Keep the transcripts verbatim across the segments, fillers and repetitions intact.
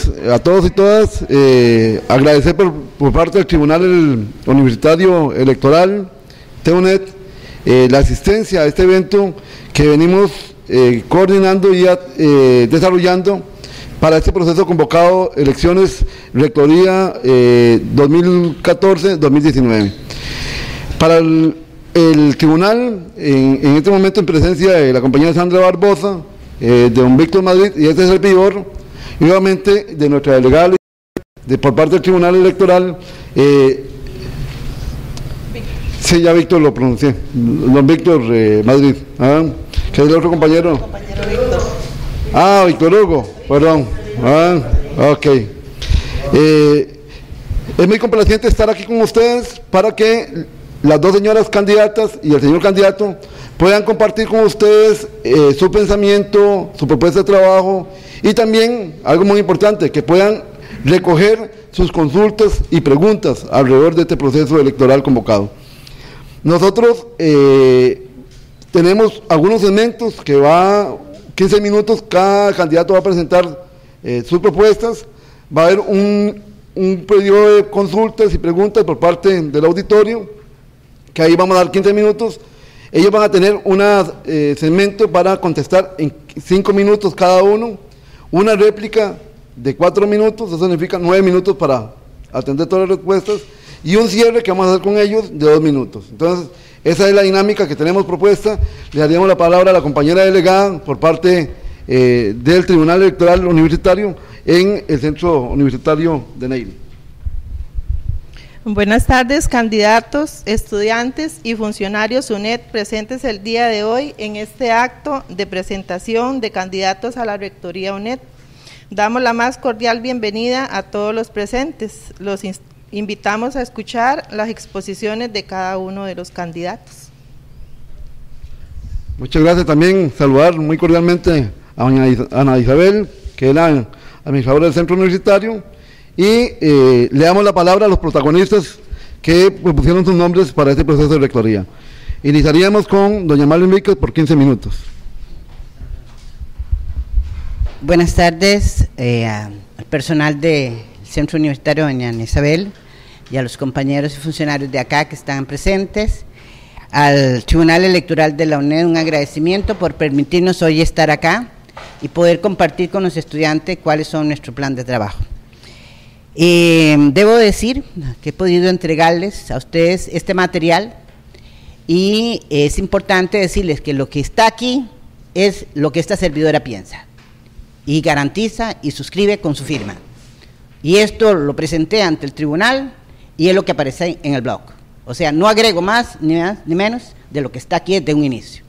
pues a todos y todas, eh, agradecer por, por parte del Tribunal Universitario Electoral, TUNED, eh, la asistencia a este evento que venimos eh, coordinando y eh, desarrollando para este proceso convocado Elecciones Rectoría eh, dos mil catorce dos mil diecinueve. Para el, el Tribunal, en, en este momento en presencia de la compañera Sandra Barbosa, eh, de don Víctor Madrid y este servidor, y nuevamente de nuestra delegada de, por parte del Tribunal Electoral, eh, sí, ya Víctor lo pronuncié, don Víctor eh, Madrid, ¿ah? ¿Qué es el otro compañero? Compañero Víctor. Ah, Víctor Hugo, perdón, ah, ok. Eh, es muy complaciente estar aquí con ustedes para que las dos señoras candidatas y el señor candidato puedan compartir con ustedes eh, su pensamiento, su propuesta de trabajo y también, algo muy importante, que puedan recoger sus consultas y preguntas alrededor de este proceso electoral convocado. Nosotros eh, tenemos algunos segmentos que va, quince minutos, cada candidato va a presentar eh, sus propuestas, va a haber un, un periodo de consultas y preguntas por parte del auditorio, que ahí vamos a dar quince minutos. Ellos van a tener un eh, segmento para contestar en cinco minutos cada uno, una réplica de cuatro minutos, eso significa nueve minutos para atender todas las respuestas, y un cierre que vamos a hacer con ellos de dos minutos. Entonces, esa es la dinámica que tenemos propuesta. Le daríamos la palabra a la compañera delegada por parte eh, del Tribunal Electoral Universitario en el Centro Universitario de Neyli. Buenas tardes, candidatos, estudiantes y funcionarios UNED presentes el día de hoy en este acto de presentación de candidatos a la Rectoría UNED. Damos la más cordial bienvenida a todos los presentes. Los invitamos a escuchar las exposiciones de cada uno de los candidatos. Muchas gracias. También saludar muy cordialmente a doña Ana Isabel, que es la administradora del Centro Universitario, y eh, le damos la palabra a los protagonistas que propusieron sus nombres para este proceso de rectoría. Iniciaríamos con doña Marlene Víquez por quince minutos. Buenas tardes eh, al personal del Centro Universitario, doña Ana Isabel, y a los compañeros y funcionarios de acá que están presentes. Al Tribunal Electoral de la UNED un agradecimiento por permitirnos hoy estar acá y poder compartir con los estudiantes cuáles son nuestro plan de trabajo. Eh, debo decir que he podido entregarles a ustedes este material y es importante decirles que lo que está aquí es lo que esta servidora piensa y garantiza y suscribe con su firma. Y esto lo presenté ante el tribunal y es lo que aparece en el blog. O sea, no agrego más ni más ni menos de lo que está aquí desde un inicio.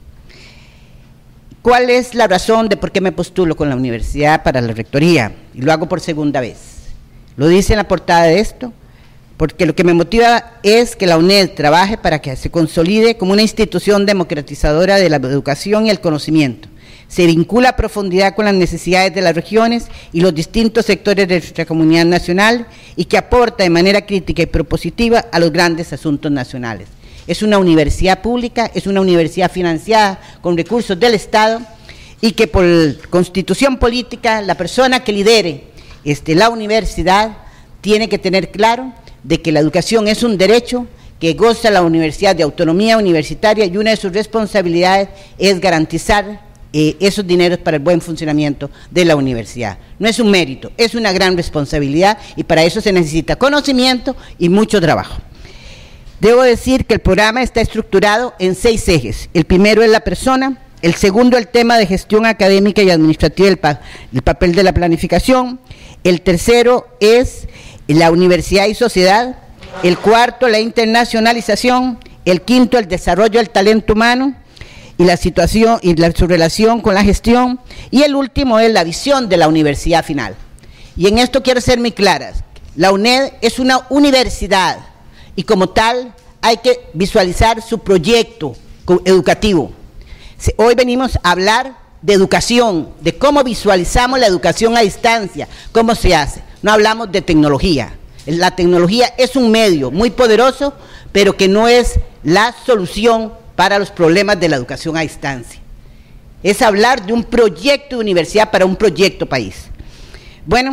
¿Cuál es la razón de por qué me postulo con la universidad para la rectoría? Y lo hago por segunda vez. Lo dice en la portada de esto, porque lo que me motiva es que la UNED trabaje para que se consolide como una institución democratizadora de la educación y el conocimiento. Se vincula a profundidad con las necesidades de las regiones y los distintos sectores de nuestra comunidad nacional y que aporta de manera crítica y propositiva a los grandes asuntos nacionales. Es una universidad pública, es una universidad financiada con recursos del Estado y que por constitución política la persona que lidere Este, la universidad tiene que tener claro de que la educación es un derecho que goza la universidad de autonomía universitaria y una de sus responsabilidades es garantizar eh, esos dineros para el buen funcionamiento de la universidad. No es un mérito, es una gran responsabilidad y para eso se necesita conocimiento y mucho trabajo. Debo decir que el programa está estructurado en seis ejes. El primero es la persona, el segundo el tema de gestión académica y administrativa, el, pa el papel de la planificación. El tercero es la universidad y sociedad, el cuarto la internacionalización, el quinto el desarrollo del talento humano y la situación y la, su relación con la gestión, y el último es la visión de la universidad final. Y en esto quiero ser muy claras, la UNED es una universidad y como tal hay que visualizar su proyecto educativo. Hoy venimos a hablar de educación, de cómo visualizamos la educación a distancia, cómo se hace. No hablamos de tecnología. La tecnología es un medio muy poderoso, pero que no es la solución para los problemas de la educación a distancia. Es hablar de un proyecto de universidad para un proyecto país. Bueno,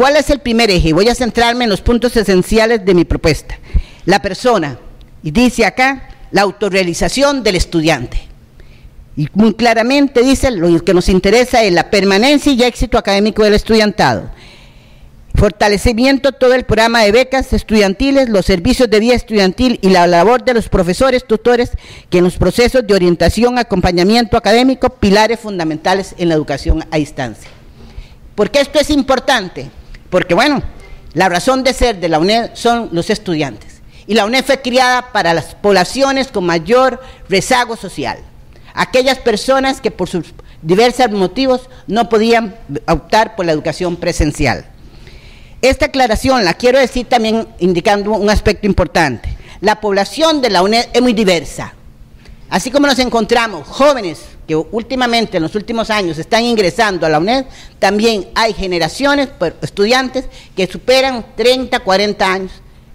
¿cuál es el primer eje? Voy a centrarme en los puntos esenciales de mi propuesta. La persona, y dice acá, la autorrealización del estudiante. Y muy claramente dice, lo que nos interesa es la permanencia y éxito académico del estudiantado. Fortalecimiento todo el programa de becas estudiantiles, los servicios de vida estudiantil y la labor de los profesores, tutores, que en los procesos de orientación, acompañamiento académico, pilares fundamentales en la educación a distancia. ¿Por qué esto es importante? Porque, bueno, la razón de ser de la UNED son los estudiantes. Y la UNED fue creada para las poblaciones con mayor rezago social. Aquellas personas que por sus diversos motivos no podían optar por la educación presencial. Esta aclaración la quiero decir también indicando un aspecto importante. La población de la UNED es muy diversa. Así como nos encontramos jóvenes que últimamente, en los últimos años, están ingresando a la UNED, también hay generaciones, estudiantes, que superan treinta, cuarenta años,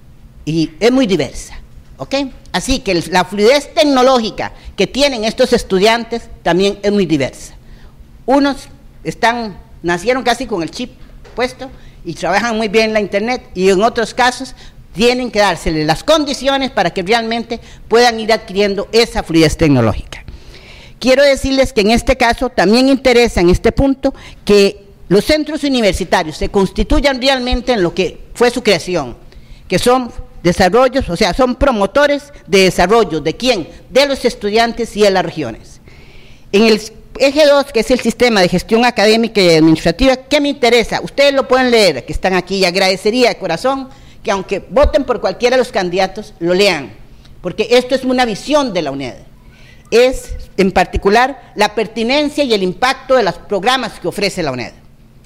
y es muy diversa, ¿ok? Así que la fluidez tecnológica que tienen estos estudiantes también es muy diversa. Unos están, nacieron casi con el chip puesto, y trabajan muy bien la internet, y en otros casos tienen que dárseles las condiciones para que realmente puedan ir adquiriendo esa fluidez tecnológica. Quiero decirles que en este caso también interesa en este punto que los centros universitarios se constituyan realmente en lo que fue su creación, que son desarrollos, o sea, son promotores de desarrollo, ¿de quién? De los estudiantes y de las regiones. En el eje dos, que es el sistema de gestión académica y administrativa, ¿qué me interesa? Ustedes lo pueden leer, que están aquí, y agradecería de corazón que aunque voten por cualquiera de los candidatos, lo lean, porque esto es una visión de la UNED. Es, en particular, la pertinencia y el impacto de los programas que ofrece la UNED.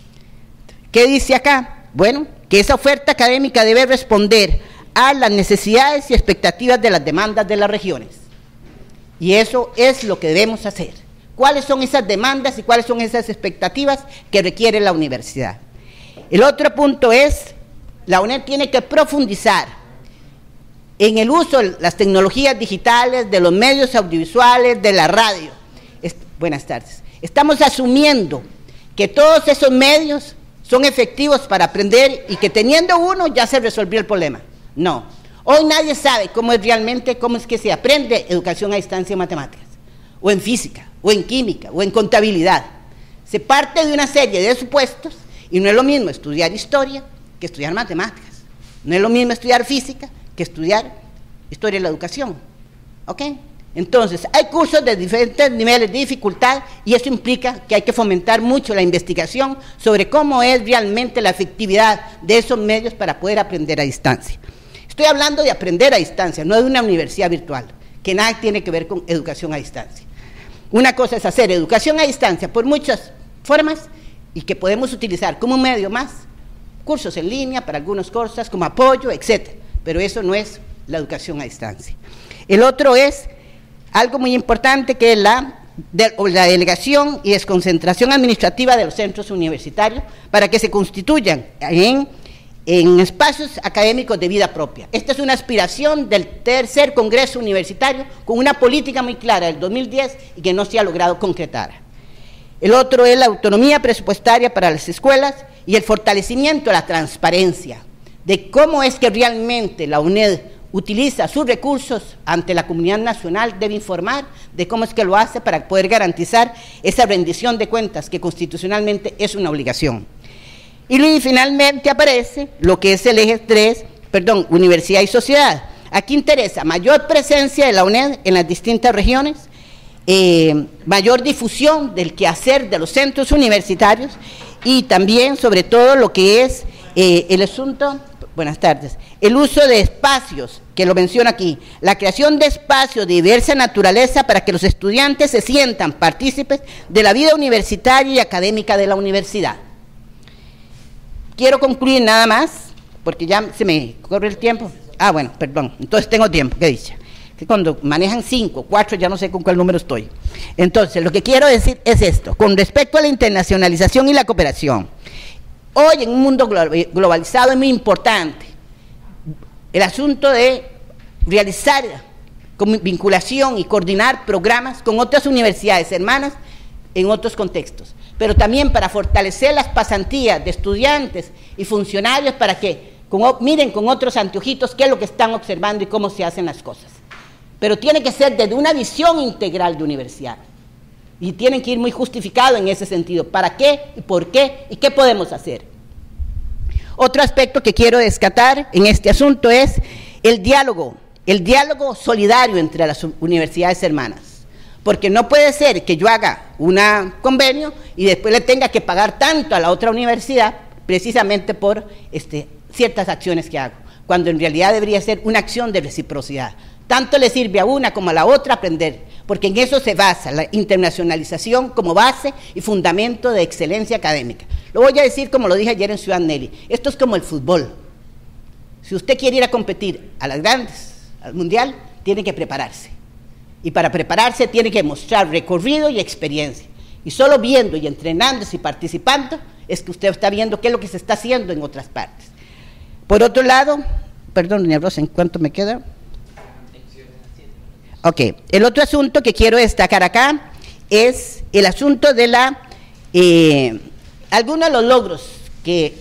¿Qué dice acá? Bueno, que esa oferta académica debe responder a las necesidades y expectativas de las demandas de las regiones. Y eso es lo que debemos hacer. ¿Cuáles son esas demandas y cuáles son esas expectativas que requiere la universidad? El otro punto es, la UNED tiene que profundizar en el uso de las tecnologías digitales, de los medios audiovisuales, de la radio. Es, buenas tardes. Estamos asumiendo que todos esos medios son efectivos para aprender y que teniendo uno ya se resolvió el problema. No. Hoy nadie sabe cómo es realmente, cómo es que se aprende educación a distancia en matemáticas, o en física, o en química, o en contabilidad. Se parte de una serie de supuestos y no es lo mismo estudiar historia que estudiar matemáticas. No es lo mismo estudiar física que estudiar historia de la educación. ¿Ok? Entonces, hay cursos de diferentes niveles de dificultad y eso implica que hay que fomentar mucho la investigación sobre cómo es realmente la efectividad de esos medios para poder aprender a distancia. Estoy hablando de aprender a distancia, no de una universidad virtual, que nada tiene que ver con educación a distancia. Una cosa es hacer educación a distancia por muchas formas y que podemos utilizar como un medio más, cursos en línea para algunas cosas, como apoyo, etcétera. Pero eso no es la educación a distancia. El otro es algo muy importante, que es la, de, la delegación y desconcentración administrativa de los centros universitarios para que se constituyan en, en espacios académicos de vida propia. Esta es una aspiración del tercer Congreso Universitario con una política muy clara del dos mil diez y que no se ha logrado concretar. El otro es la autonomía presupuestaria para las escuelas y el fortalecimiento de la transparencia, de cómo es que realmente la UNED utiliza sus recursos ante la comunidad nacional, debe informar de cómo es que lo hace para poder garantizar esa rendición de cuentas que constitucionalmente es una obligación. Y finalmente aparece lo que es el eje tres, perdón, universidad y sociedad. Aquí interesa mayor presencia de la UNED en las distintas regiones, eh, mayor difusión del quehacer de los centros universitarios y también, sobre todo, lo que es eh, el asunto, buenas tardes, el uso de espacios, que lo menciono aquí, la creación de espacios de diversa naturaleza para que los estudiantes se sientan partícipes de la vida universitaria y académica de la universidad. Quiero concluir nada más, porque ya se me corre el tiempo. Ah, bueno, perdón, entonces tengo tiempo, qué dicha. Que cuando manejan cinco, cuatro, ya no sé con cuál número estoy. Entonces, lo que quiero decir es esto, con respecto a la internacionalización y la cooperación. Hoy en un mundo globalizado es muy importante el asunto de realizar vinculación y coordinar programas con otras universidades hermanas en otros contextos. pero también para fortalecer las pasantías de estudiantes y funcionarios para que con, miren con otros anteojitos qué es lo que están observando y cómo se hacen las cosas. Pero tiene que ser desde una visión integral de universidad. Y tienen que ir muy justificado en ese sentido. ¿Para qué y por qué y qué podemos hacer? Otro aspecto que quiero rescatar en este asunto es el diálogo, el diálogo solidario entre las universidades hermanas. Porque no puede ser que yo haga un convenio y después le tenga que pagar tanto a la otra universidad precisamente por este, ciertas acciones que hago, cuando en realidad debería ser una acción de reciprocidad. Tanto le sirve a una como a la otra aprender, porque en eso se basa la internacionalización como base y fundamento de excelencia académica. Lo voy a decir como lo dije ayer en Ciudad Nelly, esto es como el fútbol. Si usted quiere ir a competir a las grandes, al mundial, tiene que prepararse. Y para prepararse tiene que mostrar recorrido y experiencia. Y solo viendo y entrenándose y participando es que usted está viendo qué es lo que se está haciendo en otras partes. Por otro lado, perdón, doña Rosa, ¿en cuánto me queda? Ok, el otro asunto que quiero destacar acá es el asunto de la, eh, algunos de los logros que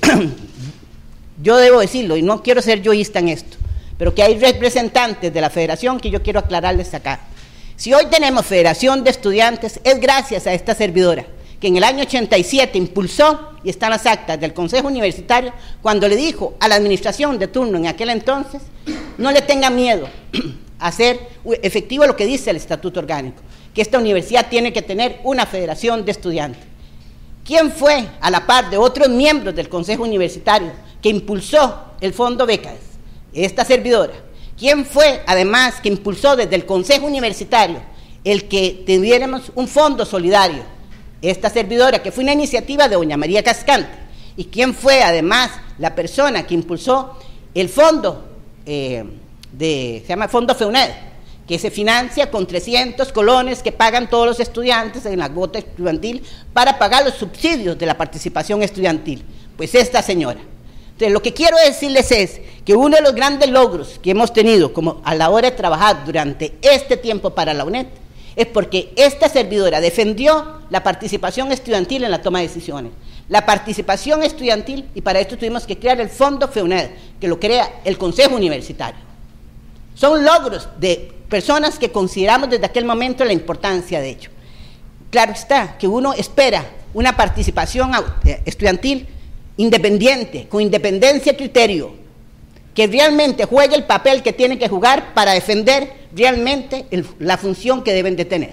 yo debo decirlo, y no quiero ser yoísta en esto, pero que hay representantes de la federación que yo quiero aclararles acá. Si hoy tenemos Federación de Estudiantes, es gracias a esta servidora, que en el año ochenta y siete impulsó, y están las actas del Consejo Universitario, cuando le dijo a la administración de turno en aquel entonces, no le tenga miedo a hacer efectivo lo que dice el Estatuto Orgánico, que esta universidad tiene que tener una Federación de Estudiantes. ¿Quién fue, a la par de otros miembros del Consejo Universitario, que impulsó el Fondo Becas? Esta servidora. ¿Quién fue, además, que impulsó desde el Consejo Universitario el que tuviéramos un fondo solidario? Esta servidora, que fue una iniciativa de doña María Cascante. ¿Y quién fue, además, la persona que impulsó el fondo, eh, de, se llama Fondo FEUNED, que se financia con trescientos colones que pagan todos los estudiantes en la cuota estudiantil para pagar los subsidios de la participación estudiantil? Pues esta señora. Entonces, lo que quiero decirles es que uno de los grandes logros que hemos tenido como a la hora de trabajar durante este tiempo para la UNED es porque esta servidora defendió la participación estudiantil en la toma de decisiones. La participación estudiantil, y para esto tuvimos que crear el Fondo FEUNED, que lo crea el Consejo Universitario. Son logros de personas que consideramos desde aquel momento la importancia de ello. Claro está que uno espera una participación estudiantil independiente, con independencia de criterio, que realmente juegue el papel que tiene que jugar para defender realmente el, la función que deben de tener.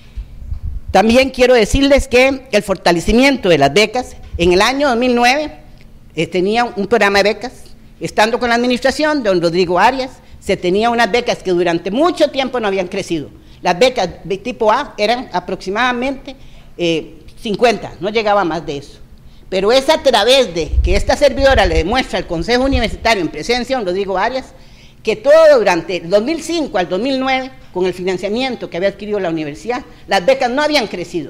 También quiero decirles que el fortalecimiento de las becas, en el año dos mil nueve eh, tenía un programa de becas, estando con la administración de don Rodrigo Arias, se tenía unas becas que durante mucho tiempo no habían crecido. Las becas de tipo A eran aproximadamente eh, cincuenta, no llegaba más de eso. Pero es a través de que esta servidora le demuestra al Consejo Universitario en presencia de don Rodrigo Arias que todo durante el dos mil cinco al dos mil nueve, con el financiamiento que había adquirido la universidad, las becas no habían crecido.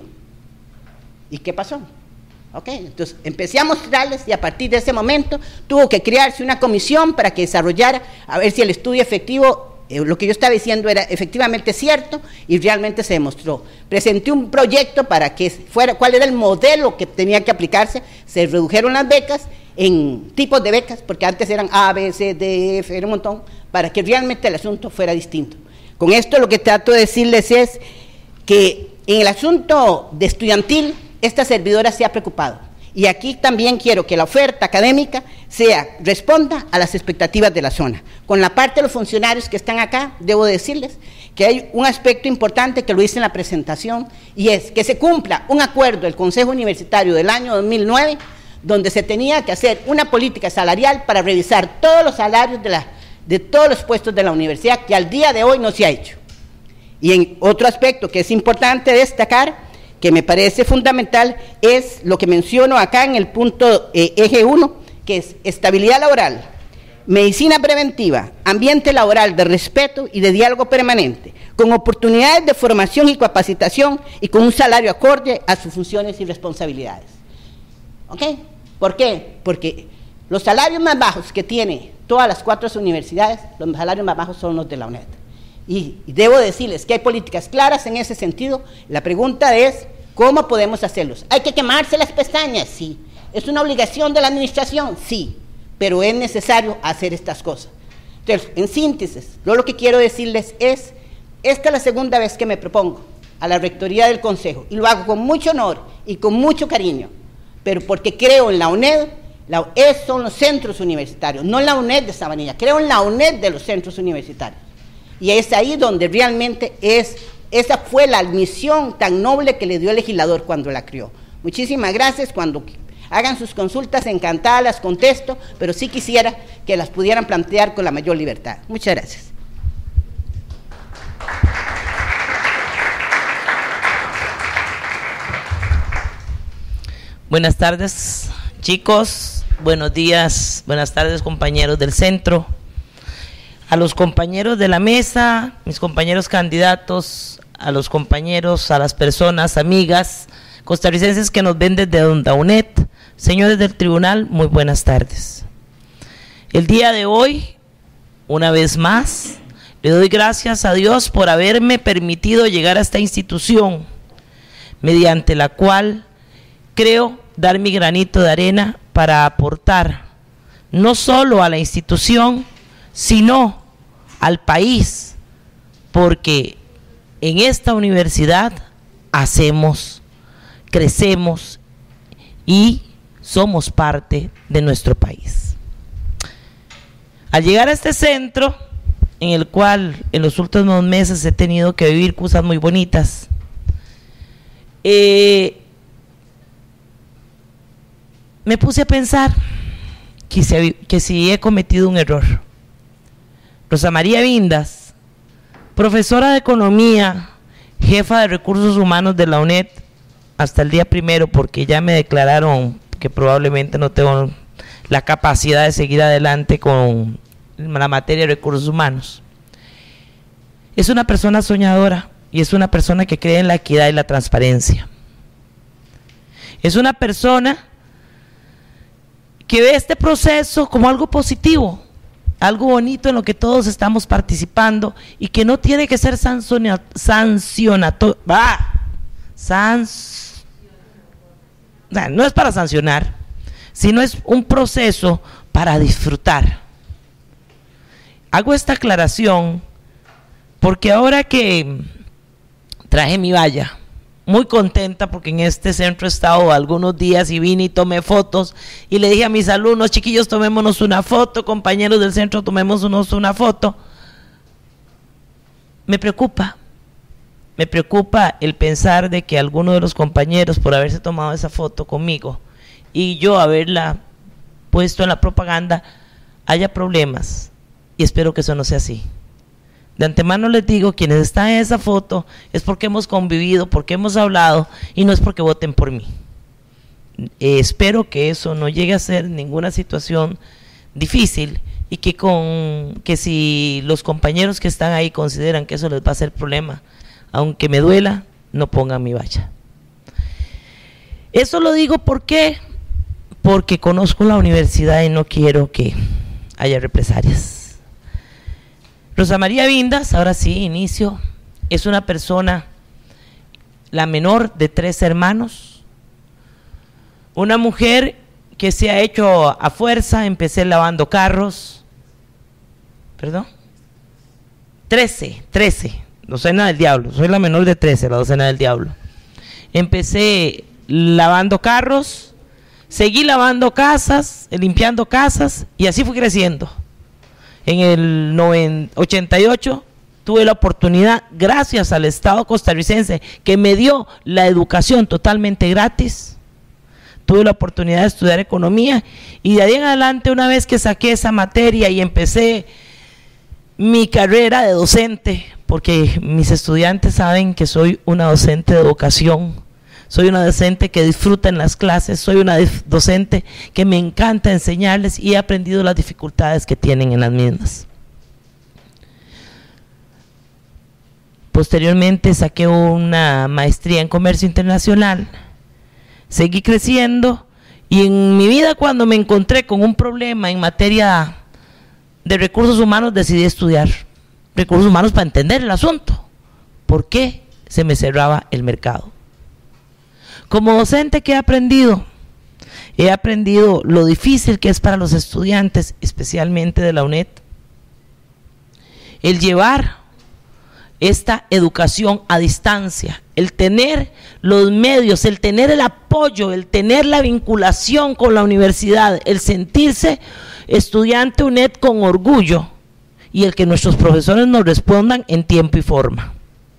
¿Y qué pasó? Ok, entonces empecé a mostrarles y a partir de ese momento tuvo que crearse una comisión para que desarrollara a ver si el estudio efectivo, eh, lo que yo estaba diciendo era efectivamente cierto y realmente se demostró. Presenté un proyecto para que fuera, cuál era el modelo que tenía que aplicarse, se redujeron las becas en tipos de becas, porque antes eran A, B, C, D, F, era un montón, para que realmente el asunto fuera distinto. Con esto lo que trato de decirles es que en el asunto de estudiantil, esta servidora se ha preocupado. Y aquí también quiero que la oferta académica sea, responda a las expectativas de la zona. Con la parte de los funcionarios que están acá, debo decirles que hay un aspecto importante que lo hice en la presentación, y es que se cumpla un acuerdo del Consejo Universitario del año dos mil nueve, donde se tenía que hacer una política salarial para revisar todos los salarios de, la, de todos los puestos de la universidad, que al día de hoy no se ha hecho. Y en otro aspecto que es importante destacar, que me parece fundamental, es lo que menciono acá en el punto eh, eje uno, que es estabilidad laboral, medicina preventiva, ambiente laboral de respeto y de diálogo permanente, con oportunidades de formación y capacitación y con un salario acorde a sus funciones y responsabilidades. ¿Ok? ¿Por qué? Porque los salarios más bajos que tiene todas las cuatro universidades, los salarios más bajos son los de la UNED. Y, y debo decirles que hay políticas claras en ese sentido. La pregunta es, ¿Cómo podemos hacerlos? ¿Hay que quemarse las pestañas? Sí. ¿Es una obligación de la administración? Sí. Pero es necesario hacer estas cosas. Entonces, en síntesis, yo lo que quiero decirles es, esta es la segunda vez que me propongo a la Rectoría del Consejo, y lo hago con mucho honor y con mucho cariño, pero porque creo en la UNED. La U E D son los centros universitarios, no la UNED de Sabanilla, creo en la UNED de los centros universitarios. Y es ahí donde realmente es, esa fue la misión tan noble que le dio el legislador cuando la crió. Muchísimas gracias, cuando hagan sus consultas, encantadas las contesto, pero sí quisiera que las pudieran plantear con la mayor libertad. Muchas gracias. Buenas tardes, chicos. Buenos días, buenas tardes, compañeros del centro. A los compañeros de la mesa, mis compañeros candidatos, a los compañeros, a las personas, amigas, costarricenses que nos ven desde Onda UNED, señores del tribunal, muy buenas tardes. El día de hoy, una vez más, le doy gracias a Dios por haberme permitido llegar a esta institución, mediante la cual creo dar mi granito de arena para aportar no solo a la institución, sino al país, porque en esta universidad hacemos, crecemos y somos parte de nuestro país. Al llegar a este centro, en el cual en los últimos meses he tenido que vivir cosas muy bonitas, eh, me puse a pensar que si, que si he cometido un error. Rosa María Vindas, profesora de Economía, jefa de Recursos Humanos de la UNED, hasta el día primero, porque ya me declararon que probablemente no tengo la capacidad de seguir adelante con la materia de recursos humanos. Es una persona soñadora y es una persona que cree en la equidad y la transparencia. Es una persona que ve este proceso como algo positivo, algo bonito en lo que todos estamos participando y que no tiene que ser sancionatorio, bah, sans, no es para sancionar, sino es un proceso para disfrutar. Hago esta aclaración porque ahora que traje mi valla, muy contenta porque en este centro he estado algunos días y vine y tomé fotos y le dije a mis alumnos, chiquillos, tomémonos una foto, compañeros del centro, tomémonos una foto. Me preocupa, me preocupa el pensar de que alguno de los compañeros, por haberse tomado esa foto conmigo y yo haberla puesto en la propaganda, haya problemas, y espero que eso no sea así. De antemano les digo, quienes están en esa foto es porque hemos convivido, porque hemos hablado y no es porque voten por mí. Eh, espero que eso no llegue a ser ninguna situación difícil y que con que si los compañeros que están ahí consideran que eso les va a ser problema, aunque me duela, no pongan mi valla. Eso lo digo ¿por qué? Porque conozco la universidad y no quiero que haya represalias. Rosa María Vindas, ahora sí, inicio, es una persona, la menor de tres hermanos, una mujer que se ha hecho a fuerza. Empecé lavando carros, perdón, trece, trece, docena del diablo, soy la menor de trece, la docena del diablo. Empecé lavando carros, seguí lavando casas, limpiando casas y así fui creciendo. En el ochenta y ocho tuve la oportunidad, gracias al Estado costarricense que me dio la educación totalmente gratis, tuve la oportunidad de estudiar economía y de ahí en adelante, una vez que saqué esa materia y empecé mi carrera de docente, porque mis estudiantes saben que soy una docente de vocación, soy una docente que disfruta en las clases, soy una docente que me encanta enseñarles y he aprendido las dificultades que tienen en las mismas. Posteriormente saqué una maestría en comercio internacional, seguí creciendo y en mi vida, cuando me encontré con un problema en materia de recursos humanos, decidí estudiar recursos humanos para entender el asunto. ¿Por qué se me cerraba el mercado? Como docente, ¿qué he aprendido? He aprendido lo difícil que es para los estudiantes, especialmente de la UNED, el llevar esta educación a distancia, el tener los medios, el tener el apoyo, el tener la vinculación con la universidad, el sentirse estudiante UNED con orgullo y el que nuestros profesores nos respondan en tiempo y forma.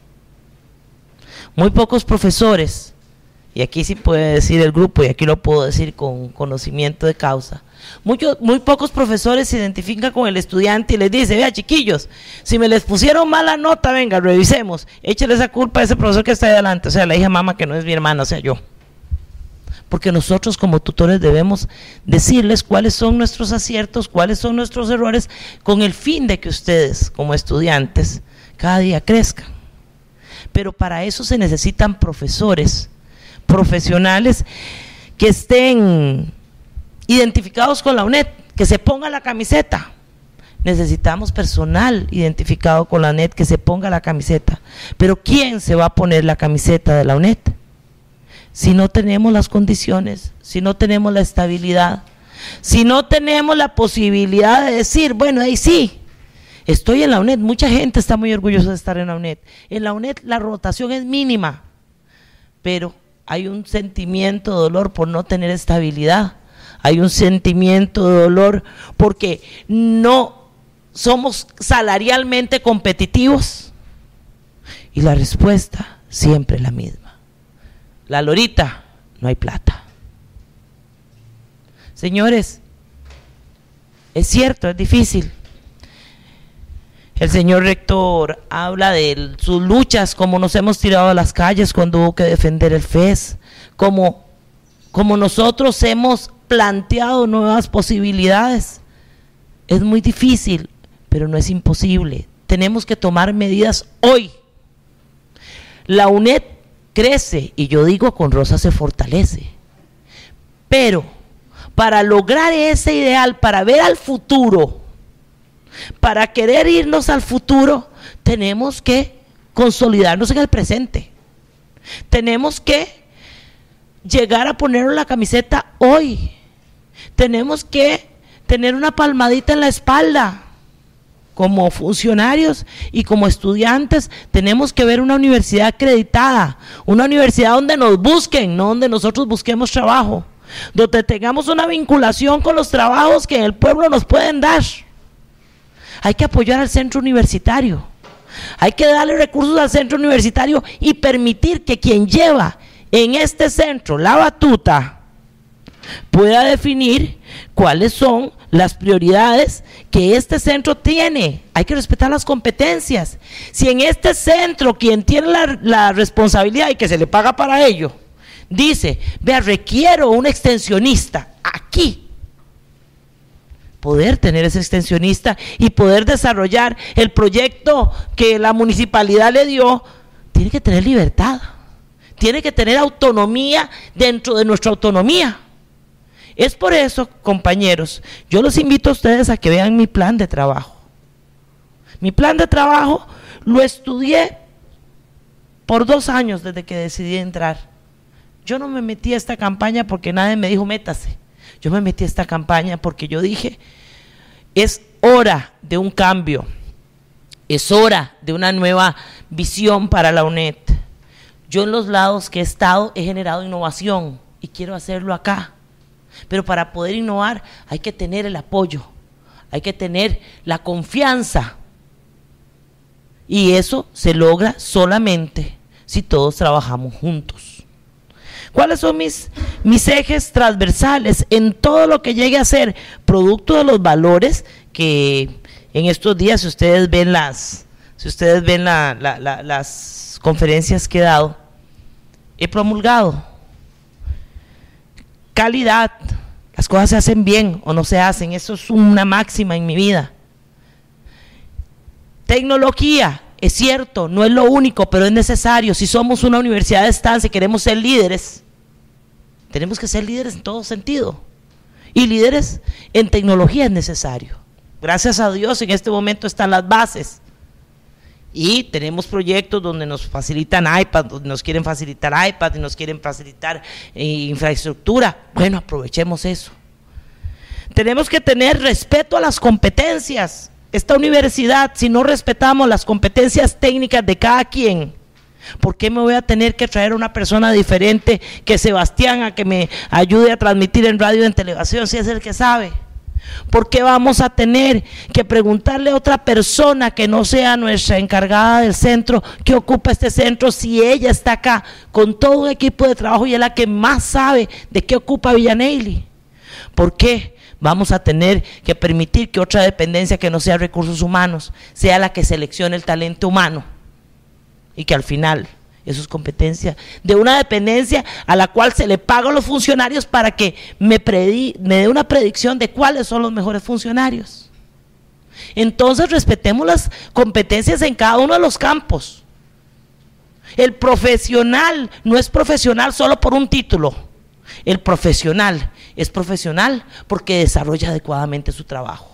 Muy pocos profesores, y aquí sí puede decir el grupo, y aquí lo puedo decir con conocimiento de causa, muchos, muy pocos profesores se identifican con el estudiante y les dice, vea chiquillos, si me les pusieron mala nota, venga, revisemos, échale esa culpa a ese profesor que está ahí adelante, o sea, la hija mamá que no es mi hermana, o sea, yo. Porque nosotros como tutores debemos decirles cuáles son nuestros aciertos, cuáles son nuestros errores, con el fin de que ustedes, como estudiantes, cada día crezcan. Pero para eso se necesitan profesores, profesionales que estén identificados con la UNED, que se ponga la camiseta. Necesitamos personal identificado con la UNED que se ponga la camiseta. Pero ¿quién se va a poner la camiseta de la UNED? Si no tenemos las condiciones, si no tenemos la estabilidad, si no tenemos la posibilidad de decir, bueno, ahí sí, estoy en la UNED, mucha gente está muy orgullosa de estar en la UNED. En la UNED la rotación es mínima, pero hay un sentimiento de dolor por no tener estabilidad, hay un sentimiento de dolor porque no somos salarialmente competitivos, y la respuesta siempre es la misma. La lorita, no hay plata. Señores, es cierto, es difícil. El señor rector habla de sus luchas, como nos hemos tirado a las calles cuando hubo que defender el F E S, como, como nosotros hemos planteado nuevas posibilidades. Es muy difícil, pero no es imposible. Tenemos que tomar medidas hoy. La UNED crece, y yo digo con Rosa se fortalece, pero para lograr ese ideal, para ver al futuro, para querer irnos al futuro, tenemos que consolidarnos en el presente, tenemos que llegar a ponernos la camiseta hoy, tenemos que tener una palmadita en la espalda. Como funcionarios y como estudiantes tenemos que ver una universidad acreditada, una universidad donde nos busquen, no donde nosotros busquemos trabajo, donde tengamos una vinculación con los trabajos que en el pueblo nos pueden dar. Hay que apoyar al centro universitario, hay que darle recursos al centro universitario y permitir que quien lleva en este centro la batuta pueda definir cuáles son las prioridades que este centro tiene. Hay que respetar las competencias. Si en este centro quien tiene la, la responsabilidad y que se le paga para ello, dice, vea, requiero un extensionista aquí, poder tener ese extensionista y poder desarrollar el proyecto que la municipalidad le dio, tiene que tener libertad, tiene que tener autonomía dentro de nuestra autonomía. Es por eso, compañeros, yo los invito a ustedes a que vean mi plan de trabajo. Mi plan de trabajo lo estudié por dos años desde que decidí entrar. Yo no me metí a esta campaña porque nadie me dijo métase. Yo me metí a esta campaña porque yo dije, es hora de un cambio, es hora de una nueva visión para la UNED. Yo en los lados que he estado he generado innovación y quiero hacerlo acá. Pero para poder innovar hay que tener el apoyo, hay que tener la confianza, y eso se logra solamente si todos trabajamos juntos. ¿Cuáles son mis, mis ejes transversales en todo lo que llegue a ser producto de los valores que en estos días, si ustedes ven las, si ustedes ven la, la, la, las conferencias que he dado, he promulgado? Calidad, las cosas se hacen bien o no se hacen, eso es una máxima en mi vida. Tecnología, es cierto, no es lo único, pero es necesario. Si somos una universidad de estancia y queremos ser líderes, tenemos que ser líderes en todo sentido, y líderes en tecnología es necesario. Gracias a Dios en este momento están las bases, Y tenemos proyectos donde nos facilitan iPad, donde nos quieren facilitar iPad y nos quieren facilitar eh, infraestructura. Bueno, aprovechemos eso. Tenemos que tener respeto a las competencias. Esta universidad, si no respetamos las competencias técnicas de cada quien, ¿por qué me voy a tener que traer a una persona diferente que Sebastián a que me ayude a transmitir en radio y en televisión si es el que sabe? ¿Por qué vamos a tener que preguntarle a otra persona que no sea nuestra encargada del centro que ocupa este centro si ella está acá con todo un equipo de trabajo y es la que más sabe de qué ocupa Villa Neily? ¿Por qué vamos a tener que permitir que otra dependencia que no sea recursos humanos sea la que seleccione el talento humano? Y que al final eso es competencia de una dependencia a la cual se le paga a los funcionarios para que me, predi, me dé una predicción de cuáles son los mejores funcionarios. Entonces respetemos las competencias en cada uno de los campos. El profesional no es profesional solo por un título. El profesional es profesional porque desarrolla adecuadamente su trabajo.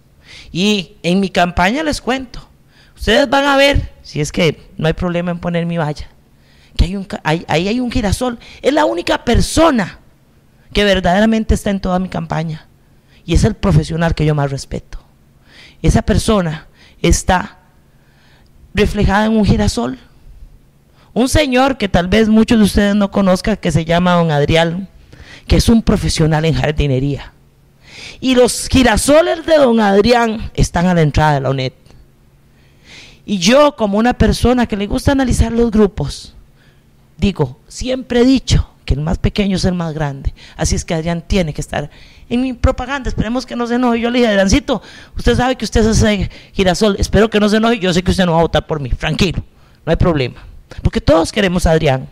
Y en mi campaña les cuento, ustedes van a ver, si es que no hay problema en poner mi valla, que hay un, hay, ahí hay un girasol. Es la única persona que verdaderamente está en toda mi campaña y es el profesional que yo más respeto. Esa persona está reflejada en un girasol. Un señor que tal vez muchos de ustedes no conozcan, que se llama don Adrián, que es un profesional en jardinería. Y los girasoles de don Adrián están a la entrada de la UNED. Y yo, como una persona que le gusta analizar los grupos, digo, siempre he dicho que el más pequeño es el más grande, así es que Adrián tiene que estar en mi propaganda. Esperemos que no se enoje. Yo le dije, Adriancito, usted sabe que usted es ese girasol, espero que no se enoje, yo sé que usted no va a votar por mí, tranquilo, no hay problema, porque todos queremos a Adrián.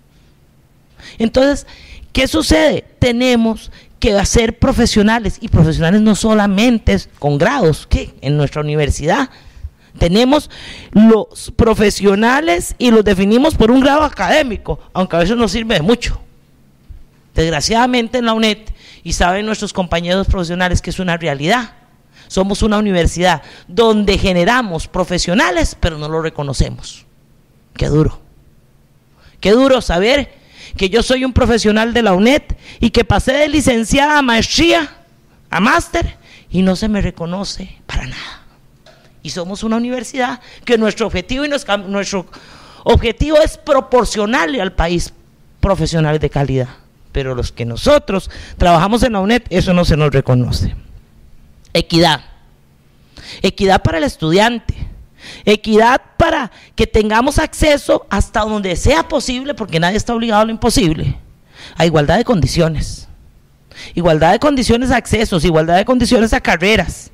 Entonces, ¿qué sucede? Tenemos que ser profesionales, y profesionales no solamente con grados, ¿qué? En nuestra universidad tenemos los profesionales y los definimos por un grado académico, aunque a veces no sirve de mucho. Desgraciadamente en la UNED, y saben nuestros compañeros profesionales que es una realidad, somos una universidad donde generamos profesionales pero no lo reconocemos. Qué duro, qué duro saber que yo soy un profesional de la UNED y que pasé de licenciada a maestría, a máster, y no se me reconoce para nada. Y somos una universidad que nuestro objetivo y nuestro, nuestro objetivo es proporcionarle al país profesionales de calidad, pero los que nosotros trabajamos en la UNED, eso no se nos reconoce. Equidad, equidad para el estudiante, equidad para que tengamos acceso hasta donde sea posible, porque nadie está obligado a lo imposible, a igualdad de condiciones, igualdad de condiciones a accesos, igualdad de condiciones a carreras.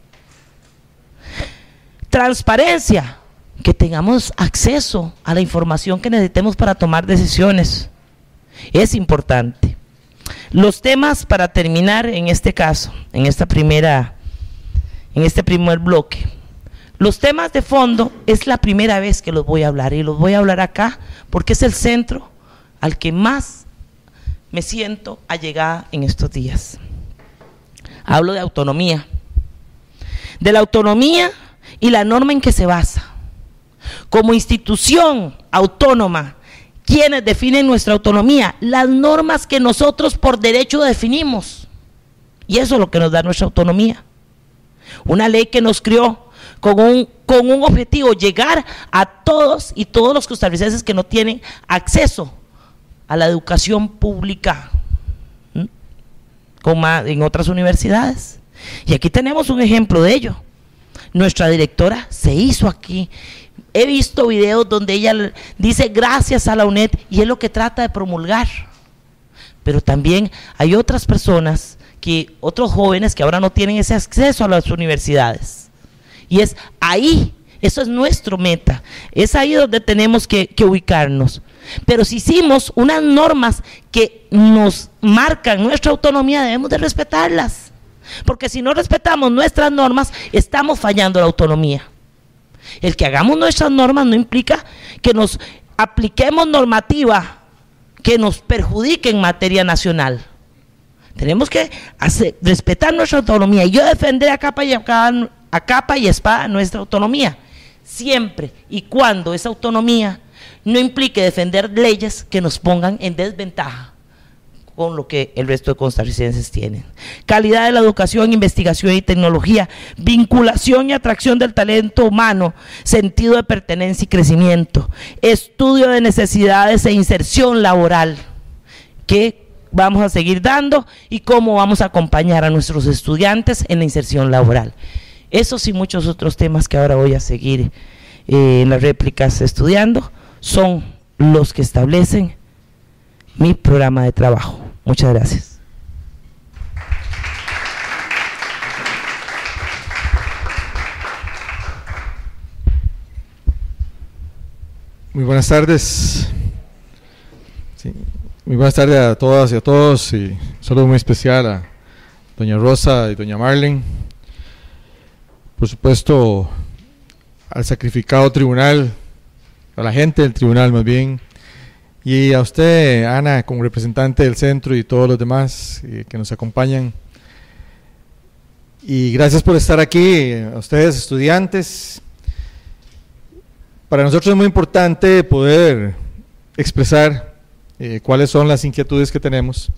Transparencia, que tengamos acceso a la información que necesitemos para tomar decisiones, es importante. Los temas para terminar en este caso, en esta primera, en este primer bloque, los temas de fondo es la primera vez que los voy a hablar y los voy a hablar acá porque es el centro al que más me siento allegada en estos días. Hablo de autonomía, de la autonomía y la norma en que se basa. Como institución autónoma, ¿quiénes definen nuestra autonomía? Las normas que nosotros por derecho definimos. Y eso es lo que nos da nuestra autonomía. Una ley que nos crió con un, con un objetivo, llegar a todos y todos los costarricenses que no tienen acceso a la educación pública, ¿Mm? como en otras universidades. Y aquí tenemos un ejemplo de ello. Nuestra directora se hizo aquí. He visto videos donde ella dice gracias a la UNED y es lo que trata de promulgar. Pero también hay otras personas, que otros jóvenes que ahora no tienen ese acceso a las universidades. Y es ahí, eso es nuestro meta, es ahí donde tenemos que, que ubicarnos. Pero si hicimos unas normas que nos marcan nuestra autonomía, debemos de respetarlas. Porque si no respetamos nuestras normas, estamos fallando la autonomía. El que hagamos nuestras normas no implica que nos apliquemos normativa que nos perjudique en materia nacional. Tenemos que hacer, respetar nuestra autonomía y yo defender a capa y, a, a capa y espada nuestra autonomía, siempre y cuando esa autonomía no implique defender leyes que nos pongan en desventaja con lo que el resto de costarricenses tienen. Calidad de la educación, investigación y tecnología, vinculación y atracción del talento humano, sentido de pertenencia y crecimiento, estudio de necesidades e inserción laboral, que vamos a seguir dando y cómo vamos a acompañar a nuestros estudiantes en la inserción laboral. Esos y muchos otros temas que ahora voy a seguir eh, en las réplicas estudiando son los que establecen mi programa de trabajo. Muchas gracias. Muy buenas tardes. Sí, muy buenas tardes a todas y a todos, y un saludo muy especial a doña Rosa y doña Marlene. Por supuesto, al sacrificado tribunal, a la gente del tribunal más bien, y a usted, Ana, como representante del centro, y todos los demás eh, que nos acompañan. Y gracias por estar aquí, a ustedes estudiantes. Para nosotros es muy importante poder expresar eh, cuáles son las inquietudes que tenemos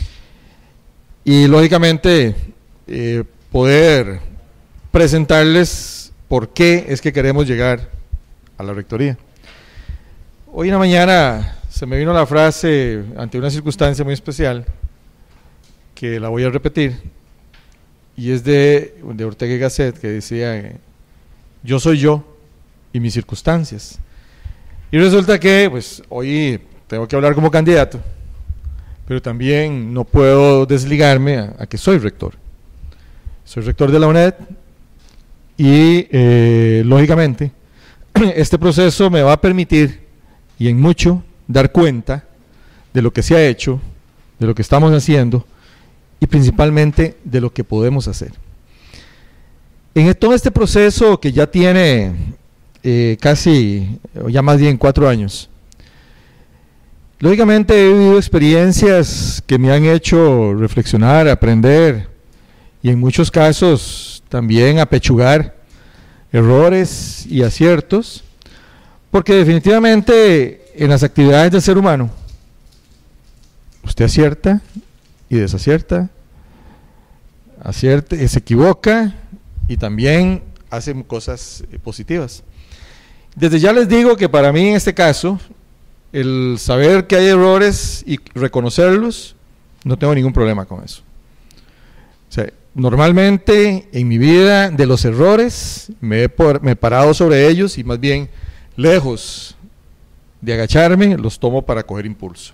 y lógicamente eh, poder presentarles por qué es que queremos llegar a la rectoría. Hoy en la mañana se me vino la frase ante una circunstancia muy especial, que la voy a repetir, y es de, de Ortega y Gasset, que decía: yo soy yo y mis circunstancias. Y resulta que pues hoy tengo que hablar como candidato, pero también no puedo desligarme a, a que soy rector. Soy rector de la UNED y eh, lógicamente este proceso me va a permitir, y en mucho, dar cuenta de lo que se ha hecho, de lo que estamos haciendo y principalmente de lo que podemos hacer. En todo este proceso que ya tiene eh, casi, ya más bien cuatro años, lógicamente he vivido experiencias que me han hecho reflexionar, aprender y en muchos casos también apechugar errores y aciertos, porque definitivamente en las actividades del ser humano usted acierta y desacierta, acierta, se equivoca y también hace cosas positivas. Desde ya les digo que para mí en este caso, el saber que hay errores y reconocerlos, no tengo ningún problema con eso. O sea, normalmente en mi vida de los errores me he, por, me he parado sobre ellos y más bien lejos de agacharme los tomo para coger impulso.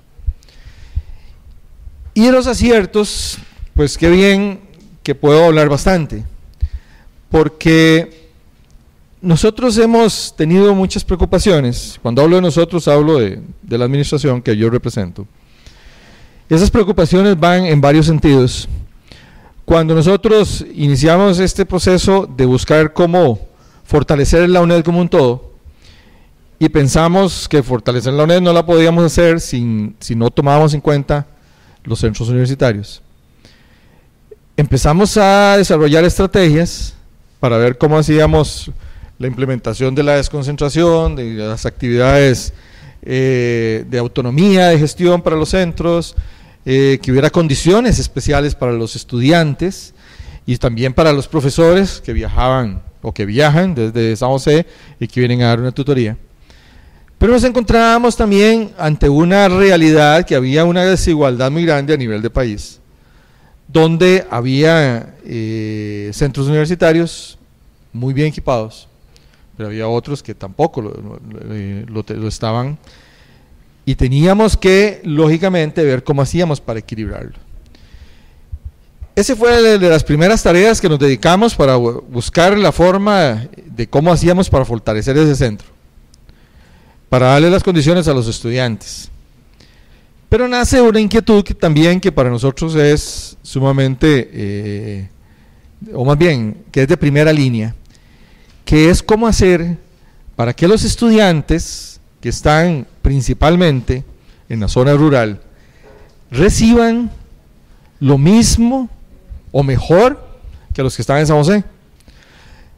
Y de los aciertos, pues qué bien que puedo hablar bastante, porque nosotros hemos tenido muchas preocupaciones. Cuando hablo de nosotros hablo de, de la administración que yo represento. Esas preocupaciones van en varios sentidos. Cuando nosotros iniciamos este proceso de buscar cómo fortalecer la UNED como un todo, y pensamos que fortalecer la UNED no la podíamos hacer sin, si no tomábamos en cuenta los centros universitarios, empezamos a desarrollar estrategias para ver cómo hacíamos la implementación de la desconcentración, de las actividades eh, de autonomía, de gestión para los centros, eh, que hubiera condiciones especiales para los estudiantes y también para los profesores que viajaban o que viajan desde San José y que vienen a dar una tutoría. Pero nos encontrábamos también ante una realidad que había una desigualdad muy grande a nivel de país, donde había eh, centros universitarios muy bien equipados, pero había otros que tampoco lo, lo, lo, lo estaban, y teníamos que, lógicamente, ver cómo hacíamos para equilibrarlo. Esa fue de, de las primeras tareas que nos dedicamos para buscar la forma de cómo hacíamos para fortalecer ese centro, para darle las condiciones a los estudiantes. Pero nace una inquietud que también que para nosotros es sumamente, eh, o más bien, que es de primera línea, que es cómo hacer para que los estudiantes que están principalmente en la zona rural reciban lo mismo o mejor que los que están en San José.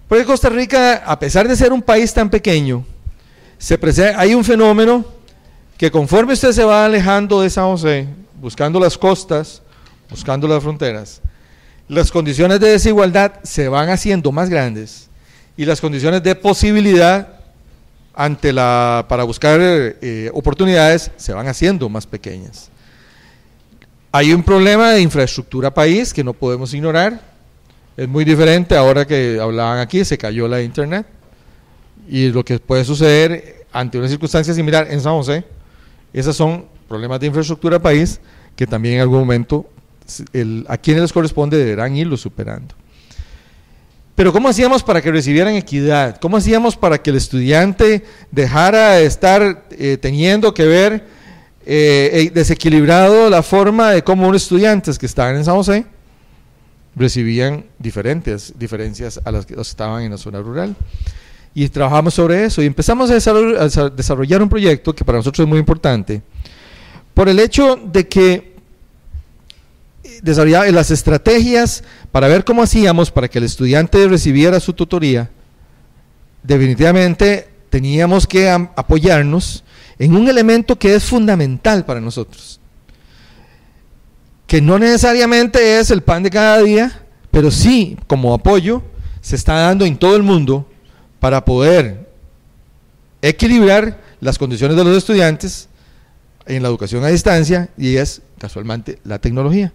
Porque Costa Rica, a pesar de ser un país tan pequeño, se presenta, hay un fenómeno que conforme usted se va alejando de San José, buscando las costas, buscando las fronteras, las condiciones de desigualdad se van haciendo más grandes y las condiciones de posibilidad ante la, para buscar eh, oportunidades se van haciendo más pequeñas. Hay un problema de infraestructura país que no podemos ignorar. Es muy diferente ahora que hablaban aquí, se cayó la internet, y lo que puede suceder ante una circunstancia similar en San José. Esos son problemas de infraestructura país que también en algún momento el, a quienes les corresponde deberán irlo superando. Pero ¿cómo hacíamos para que recibieran equidad? ¿Cómo hacíamos para que el estudiante dejara de estar eh, teniendo que ver eh, desequilibrado la forma de cómo unos estudiantes que estaban en San José recibían diferentes diferencias a las que estaban en la zona rural? Y trabajamos sobre eso y empezamos a desarrollar, a desarrollar un proyecto que para nosotros es muy importante por el hecho de que desarrollar las estrategias para ver cómo hacíamos para que el estudiante recibiera su tutoría. Definitivamente teníamos que apoyarnos en un elemento que es fundamental para nosotros, que no necesariamente es el pan de cada día, pero sí como apoyo se está dando en todo el mundo para poder equilibrar las condiciones de los estudiantes en la educación a distancia, y es casualmente la tecnología.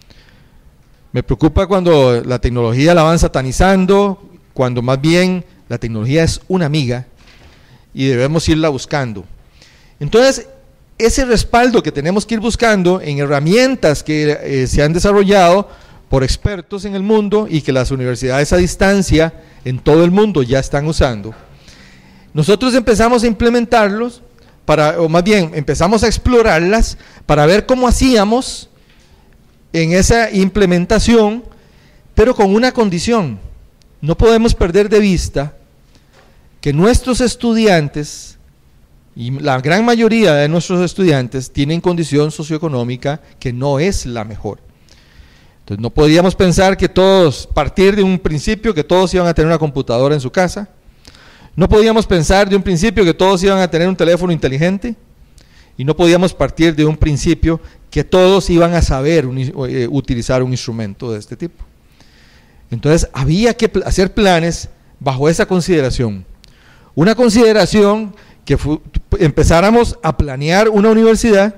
Me preocupa cuando la tecnología la van satanizando, cuando más bien la tecnología es una amiga y debemos irla buscando. Entonces, ese respaldo que tenemos que ir buscando en herramientas que eh, se han desarrollado por expertos en el mundo y que las universidades a distancia en todo el mundo ya están usando, nosotros empezamos a implementarlos, para, o más bien empezamos a explorarlas para ver cómo hacíamos en esa implementación, pero con una condición: no podemos perder de vista que nuestros estudiantes, y la gran mayoría de nuestros estudiantes, tienen condición socioeconómica que no es la mejor. Entonces no podíamos pensar que todos, partir de un principio que todos iban a tener una computadora en su casa, no podíamos pensar de un principio que todos iban a tener un teléfono inteligente, y no podíamos partir de un principio que todos iban a saber un, eh, utilizar un instrumento de este tipo. Entonces había que pl- hacer planes bajo esa consideración, una consideración que fu- empezáramos a planear una universidad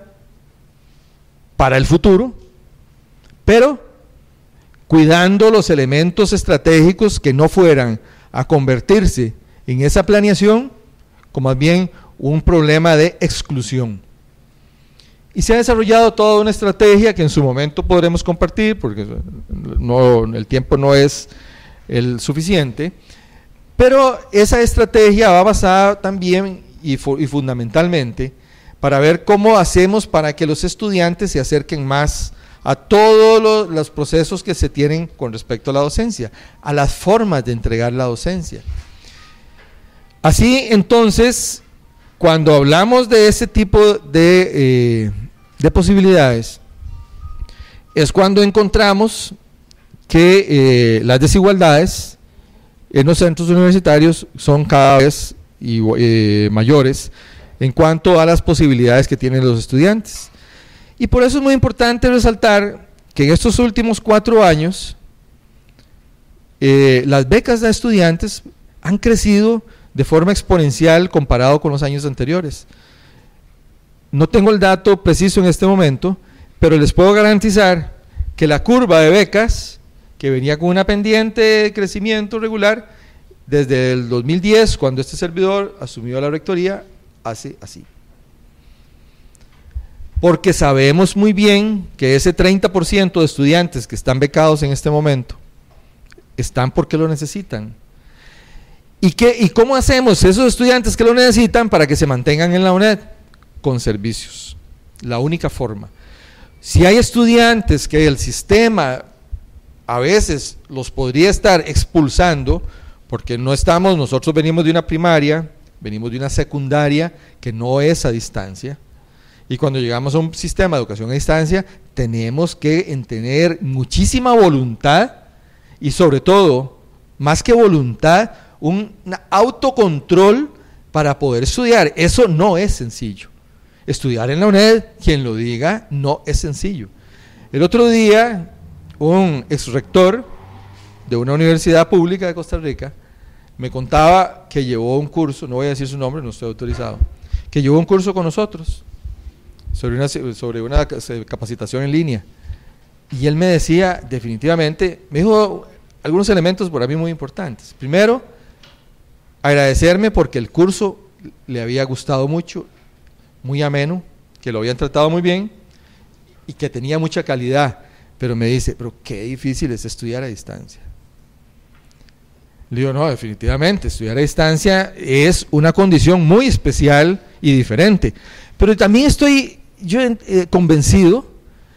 para el futuro, pero cuidando los elementos estratégicos que no fueran a convertirse en esa planeación como más bien un problema de exclusión. Y se ha desarrollado toda una estrategia que en su momento podremos compartir, porque no, el tiempo no es el suficiente, pero esa estrategia va basada también y, fu y fundamentalmente para ver cómo hacemos para que los estudiantes se acerquen más a todos los, los procesos que se tienen con respecto a la docencia, a las formas de entregar la docencia. Así entonces, cuando hablamos de ese tipo de, eh, de posibilidades, es cuando encontramos que eh, las desigualdades en los centros universitarios son cada vez y, eh, mayores en cuanto a las posibilidades que tienen los estudiantes. Y por eso es muy importante resaltar que en estos últimos cuatro años eh, las becas de estudiantes han crecido de forma exponencial comparado con los años anteriores. No tengo el dato preciso en este momento, pero les puedo garantizar que la curva de becas, que venía con una pendiente de crecimiento regular, desde el dos mil diez, cuando este servidor asumió la rectoría, hace así. Porque sabemos muy bien que ese treinta por ciento de estudiantes que están becados en este momento, están porque lo necesitan. ¿Y, qué, ¿Y cómo hacemos esos estudiantes que lo necesitan para que se mantengan en la UNED? Con servicios, la única forma. Si hay estudiantes que el sistema a veces los podría estar expulsando, porque no estamos, nosotros venimos de una primaria, venimos de una secundaria que no es a distancia, y cuando llegamos a un sistema de educación a distancia, tenemos que tener muchísima voluntad y sobre todo más que voluntad, un autocontrol para poder estudiar. Eso no es sencillo. Estudiar en la UNED, quien lo diga, no es sencillo. El otro día, un exrector de una universidad pública de Costa Rica me contaba que llevó un curso, no voy a decir su nombre, no estoy autorizado, que llevó un curso con nosotros sobre una, sobre una capacitación en línea. Y él me decía, definitivamente, me dijo algunos elementos para mí muy importantes. Primero, agradecerme porque el curso le había gustado mucho, muy ameno, que lo habían tratado muy bien y que tenía mucha calidad. Pero me dice, pero qué difícil es estudiar a distancia. Le digo, no, definitivamente, estudiar a distancia es una condición muy especial y diferente. Pero también estoy yo eh, convencido,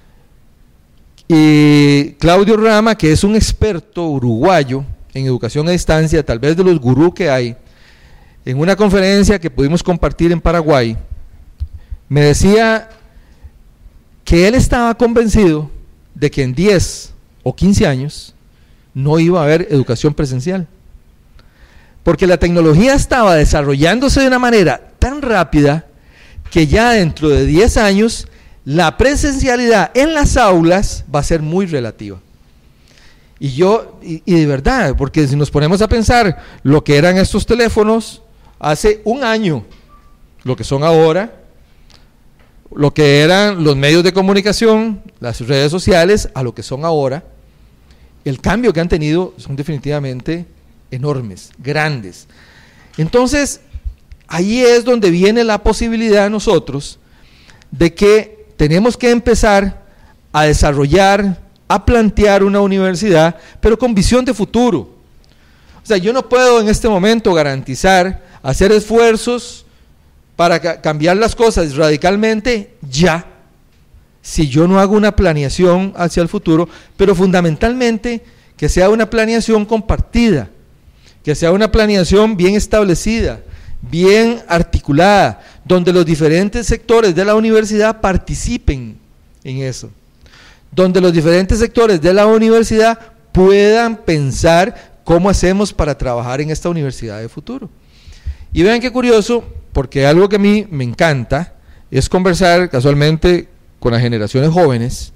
y Claudio Rama, que es un experto uruguayo en educación a distancia, tal vez de los gurú que hay, en una conferencia que pudimos compartir en Paraguay, me decía que él estaba convencido de que en diez o quince años no iba a haber educación presencial, porque la tecnología estaba desarrollándose de una manera tan rápida que ya dentro de diez años la presencialidad en las aulas va a ser muy relativa. Y yo, y, y de verdad, porque si nos ponemos a pensar lo que eran estos teléfonos hace un año, lo que son ahora, lo que eran los medios de comunicación, las redes sociales, a lo que son ahora, el cambio que han tenido son definitivamente enormes, grandes. Entonces, ahí es donde viene la posibilidad nosotros de que tenemos que empezar a desarrollar, a plantear una universidad, pero con visión de futuro. O sea, yo no puedo en este momento garantizar hacer esfuerzos para ca- cambiar las cosas radicalmente ya, si yo no hago una planeación hacia el futuro, pero fundamentalmente que sea una planeación compartida, que sea una planeación bien establecida, bien articulada, donde los diferentes sectores de la universidad participen en eso, donde los diferentes sectores de la universidad puedan pensar cómo hacemos para trabajar en esta universidad de futuro. Y vean qué curioso, porque algo que a mí me encanta es conversar casualmente con las generaciones jóvenes,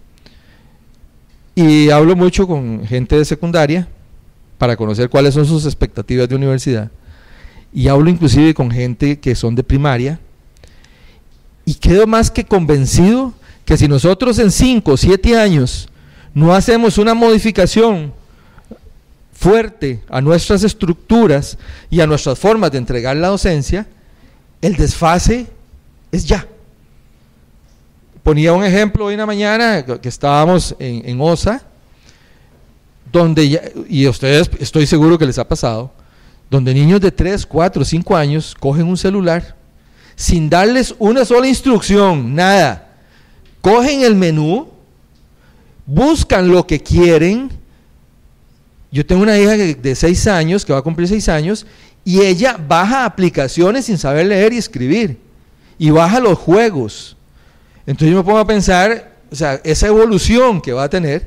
y hablo mucho con gente de secundaria para conocer cuáles son sus expectativas de universidad, y hablo inclusive con gente que son de primaria, y quedo más que convencido que si nosotros en cinco o siete años no hacemos una modificación fuerte a nuestras estructuras y a nuestras formas de entregar la docencia, el desfase es ya. Ponía un ejemplo hoy en la mañana que estábamos en, en O S A, donde ya, y a ustedes estoy seguro que les ha pasado, donde niños de tres, cuatro, cinco años cogen un celular sin darles una sola instrucción, nada. Cogen el menú, buscan lo que quieren. Yo tengo una hija de seis años, que va a cumplir seis años, y ella baja aplicaciones sin saber leer y escribir, y baja los juegos. Entonces yo me pongo a pensar, o sea, esa evolución que va a tener,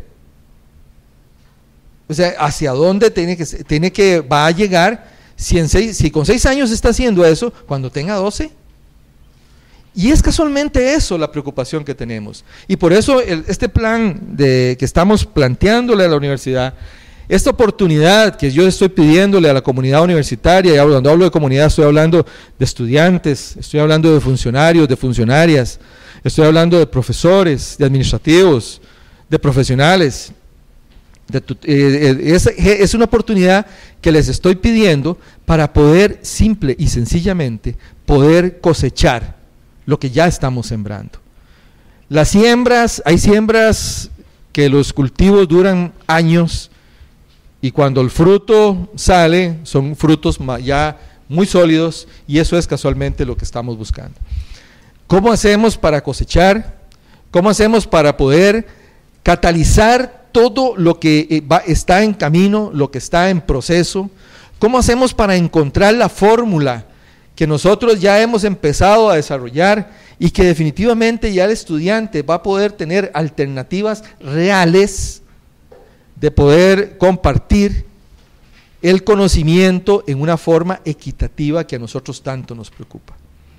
o sea, hacia dónde tiene que, tiene que va a llegar, si, en seis, si con seis años está haciendo eso, cuando tenga doce. Y es casualmente eso la preocupación que tenemos. Y por eso el, este plan de, que estamos planteándole a la universidad, esta oportunidad que yo estoy pidiéndole a la comunidad universitaria, y cuando hablo de comunidad estoy hablando de estudiantes, estoy hablando de funcionarios, de funcionarias, estoy hablando de profesores, de administrativos, de profesionales. De tu, eh, es, es una oportunidad que les estoy pidiendo para poder simple y sencillamente poder cosechar lo que ya estamos sembrando. Las siembras, hay siembras que los cultivos duran años, y cuando el fruto sale son frutos ya muy sólidos, y eso es casualmente lo que estamos buscando. ¿Cómo hacemos para cosechar? ¿Cómo hacemos para poder catalizar todo lo que va, está en camino, lo que está en proceso? ¿Cómo hacemos para encontrar la fórmula que nosotros ya hemos empezado a desarrollar y que definitivamente ya el estudiante va a poder tener alternativas reales de poder compartir el conocimiento en una forma equitativa que a nosotros tanto nos preocupa.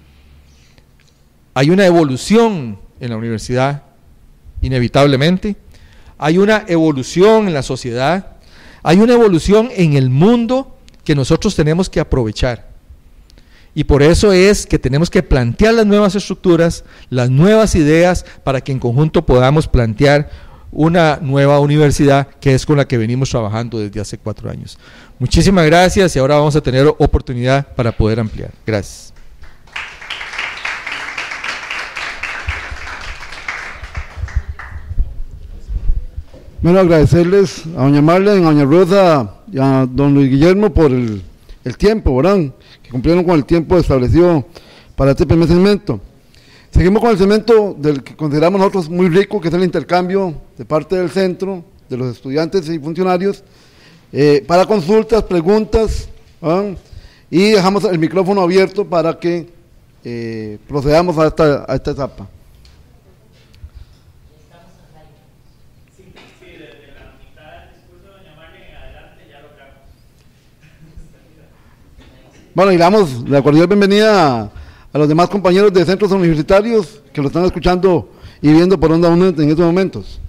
Hay una evolución en la universidad, inevitablemente, hay una evolución en la sociedad, hay una evolución en el mundo que nosotros tenemos que aprovechar. Y por eso es que tenemos que plantear las nuevas estructuras, las nuevas ideas, para que en conjunto podamos plantear una nueva universidad, que es con la que venimos trabajando desde hace cuatro años. Muchísimas gracias, y ahora vamos a tener oportunidad para poder ampliar. Gracias. Bueno, agradecerles a doña Marlene, a doña Rosa y a don Luis Guillermo por el, el tiempo, ¿verdad?, que cumplieron con el tiempo establecido para este primer segmento. Seguimos con el segmento del que consideramos nosotros muy rico, que es el intercambio de parte del centro, de los estudiantes y funcionarios, eh, para consultas, preguntas, ¿verdad?, y dejamos el micrófono abierto para que eh, procedamos a esta, a esta etapa. Bueno, y damos la cordial bienvenida a, a los demás compañeros de centros universitarios que lo están escuchando y viendo por Onda UNED en estos momentos.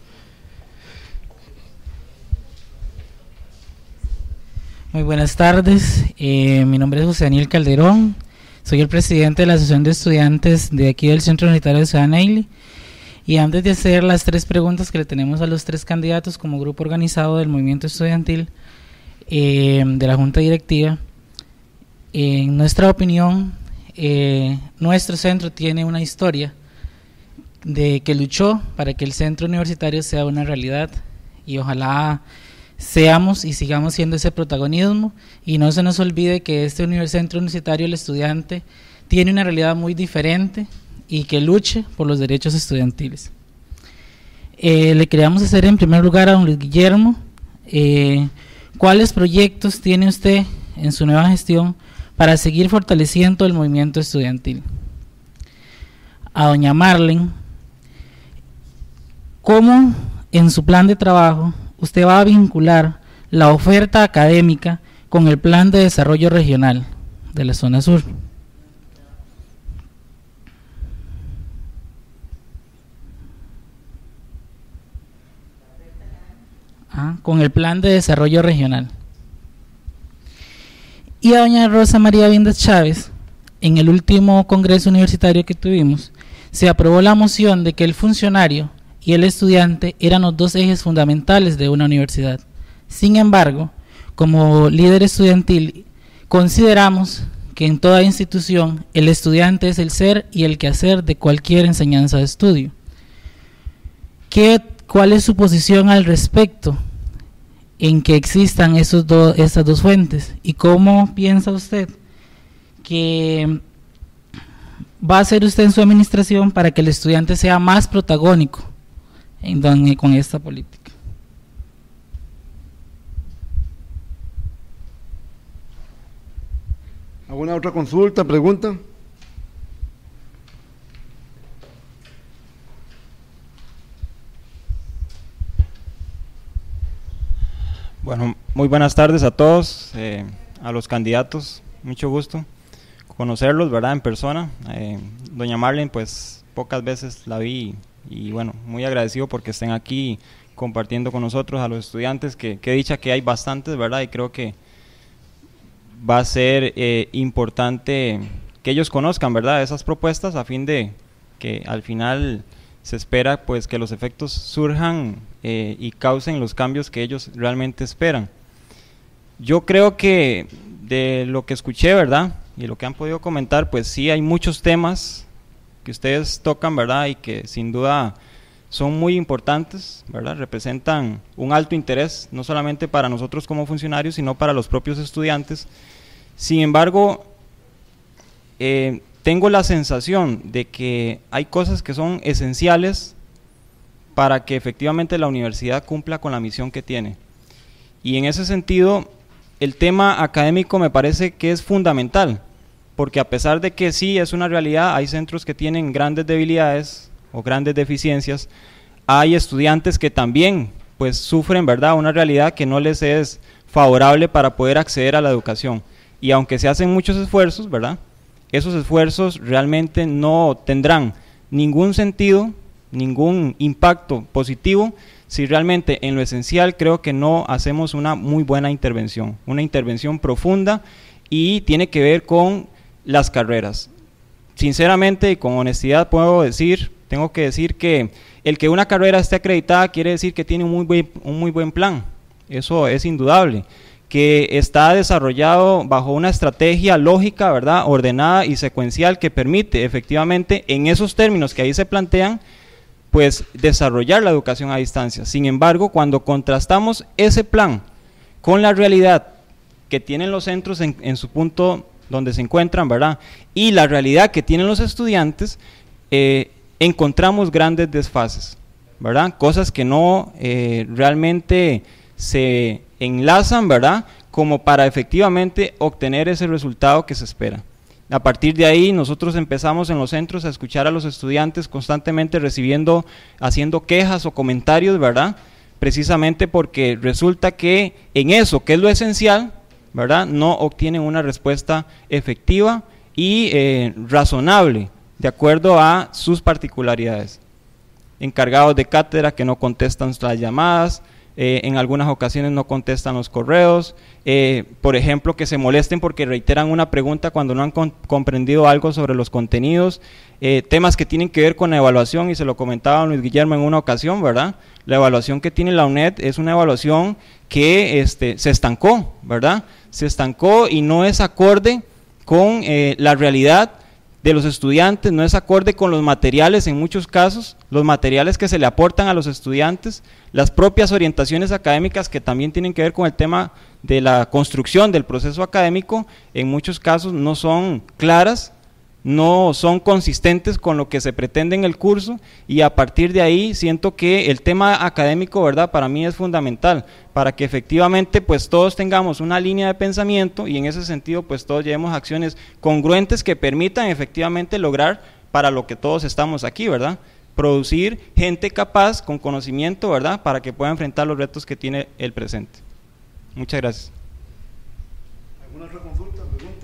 Muy buenas tardes, eh, mi nombre es José Daniel Calderón, soy el presidente de la Asociación de Estudiantes de aquí del Centro Universitario de Ciudad Neily, y antes de hacer las tres preguntas que le tenemos a los tres candidatos como grupo organizado del movimiento estudiantil eh, de la Junta Directiva, en nuestra opinión, eh, nuestro centro tiene una historia de que luchó para que el centro universitario sea una realidad, y ojalá seamos y sigamos siendo ese protagonismo, y no se nos olvide que este univers- centro universitario, el estudiante, tiene una realidad muy diferente y que luche por los derechos estudiantiles. Eh, le queríamos hacer en primer lugar a don Luis Guillermo, eh, ¿cuáles proyectos tiene usted en su nueva gestión para seguir fortaleciendo el movimiento estudiantil? A doña Marlene, ¿cómo en su plan de trabajo usted va a vincular la oferta académica con el plan de desarrollo regional de la zona sur? Ah, con el plan de desarrollo regional. Y a doña Rosa María Vindas Chávez, en el último congreso universitario que tuvimos, se aprobó la moción de que el funcionario y el estudiante eran los dos ejes fundamentales de una universidad. Sin embargo, como líder estudiantil, consideramos que en toda institución el estudiante es el ser y el quehacer de cualquier enseñanza de estudio. ¿Qué, ¿Cuál es su posición al respecto en que existan esos do, esas dos fuentes? ¿Y cómo piensa usted que va a hacer usted en su administración para que el estudiante sea más protagónico en don, con esta política? ¿Alguna otra consulta, pregunta? Bueno, muy buenas tardes a todos, eh, a los candidatos, mucho gusto conocerlos, ¿verdad?, en persona. Eh, doña Marlene, pues pocas veces la vi y bueno, muy agradecido porque estén aquí compartiendo con nosotros, a los estudiantes, que, que dicha que hay bastantes, ¿verdad?, y creo que va a ser eh, importante que ellos conozcan, ¿verdad?, esas propuestas, a fin de que al final se espera pues que los efectos surjan eh, y causen los cambios que ellos realmente esperan. Yo creo que de lo que escuché, ¿verdad?, y lo que han podido comentar, pues sí hay muchos temas que ustedes tocan, ¿verdad?, y que sin duda son muy importantes, ¿verdad?, representan un alto interés, no solamente para nosotros como funcionarios, sino para los propios estudiantes. Sin embargo, eh, tengo la sensación de que hay cosas que son esenciales para que efectivamente la universidad cumpla con la misión que tiene. Y en ese sentido, el tema académico me parece que es fundamental, porque a pesar de que sí es una realidad, hay centros que tienen grandes debilidades o grandes deficiencias, hay estudiantes que también pues sufren, ¿verdad?, una realidad que no les es favorable para poder acceder a la educación. Y aunque se hacen muchos esfuerzos, ¿verdad?, esos esfuerzos realmente no tendrán ningún sentido, ningún impacto positivo, si realmente en lo esencial creo que no hacemos una muy buena intervención, una intervención profunda, y tiene que ver con las carreras. Sinceramente y con honestidad puedo decir, tengo que decir que el que una carrera esté acreditada quiere decir que tiene un muy buen, un muy buen plan, eso es indudable, que está desarrollado bajo una estrategia lógica, ¿verdad?, ordenada y secuencial, que permite efectivamente en esos términos que ahí se plantean, pues desarrollar la educación a distancia. Sin embargo, cuando contrastamos ese plan con la realidad que tienen los centros en, en su punto donde se encuentran, ¿verdad?, y la realidad que tienen los estudiantes, eh, encontramos grandes desfases, ¿verdad?, cosas que no eh, realmente se enlazan, ¿verdad?, como para efectivamente obtener ese resultado que se espera. A partir de ahí nosotros empezamos en los centros a escuchar a los estudiantes constantemente recibiendo, haciendo quejas o comentarios, ¿verdad?, precisamente porque resulta que en eso, que es lo esencial, ¿verdad?, no obtienen una respuesta efectiva y eh, razonable, de acuerdo a sus particularidades. Encargados de cátedra que no contestan las llamadas, Eh, en algunas ocasiones no contestan los correos, eh, por ejemplo, que se molesten porque reiteran una pregunta cuando no han con, comprendido algo sobre los contenidos, eh, temas que tienen que ver con la evaluación, y se lo comentaba Luis Guillermo en una ocasión, ¿verdad? La evaluación que tiene la UNED es una evaluación que este, se estancó, ¿verdad? Se estancó y no es acorde con eh, la realidad de los estudiantes, no es acorde con los materiales en muchos casos, los materiales que se le aportan a los estudiantes, las propias orientaciones académicas que también tienen que ver con el tema de la construcción del proceso académico, en muchos casos no son claras, no son consistentes con lo que se pretende en el curso, y a partir de ahí siento que el tema académico, ¿verdad?, para mí es fundamental, para que efectivamente pues todos tengamos una línea de pensamiento, y en ese sentido pues todos llevemos acciones congruentes que permitan efectivamente lograr para lo que todos estamos aquí, ¿verdad?, producir gente capaz, con conocimiento, ¿verdad?, para que pueda enfrentar los retos que tiene el presente. Muchas gracias. ¿Alguna otra consulta, pregunta?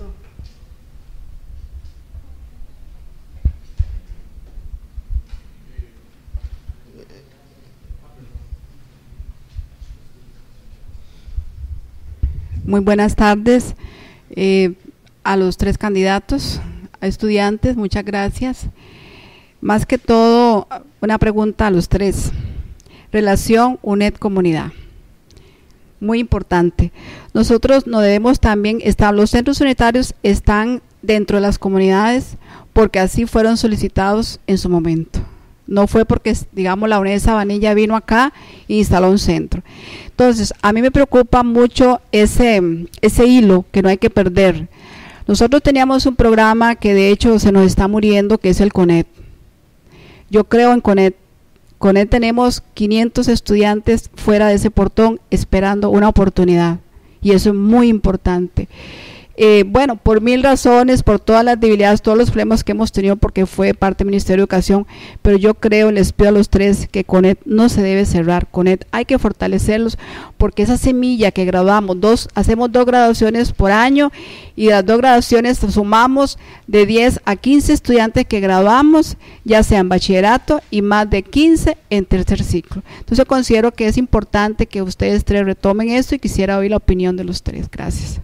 Muy buenas tardes eh, a los tres candidatos, a estudiantes, muchas gracias. Más que todo, una pregunta a los tres. Relación UNED comunidad. Muy importante. Nosotros no debemos también estar, los centros unitarios están dentro de las comunidades porque así fueron solicitados en su momento. No fue porque, digamos, la UNED Sabanilla vino acá e instaló un centro. Entonces, a mí me preocupa mucho ese, ese hilo que no hay que perder. Nosotros teníamos un programa que de hecho se nos está muriendo, que es el CONED. Yo creo en CONED. CONED tenemos quinientos estudiantes fuera de ese portón esperando una oportunidad, y eso es muy importante. Eh, bueno, por mil razones, por todas las debilidades, todos los problemas que hemos tenido, porque fue parte del Ministerio de Educación, pero yo creo, les pido a los tres que CONED no se debe cerrar. CONED hay que fortalecerlos, porque esa semilla que graduamos, dos, hacemos dos graduaciones por año, y las dos graduaciones sumamos de diez a quince estudiantes que graduamos, ya sea en bachillerato, y más de quince en tercer ciclo. Entonces considero que es importante que ustedes tres retomen esto, y quisiera oír la opinión de los tres. Gracias.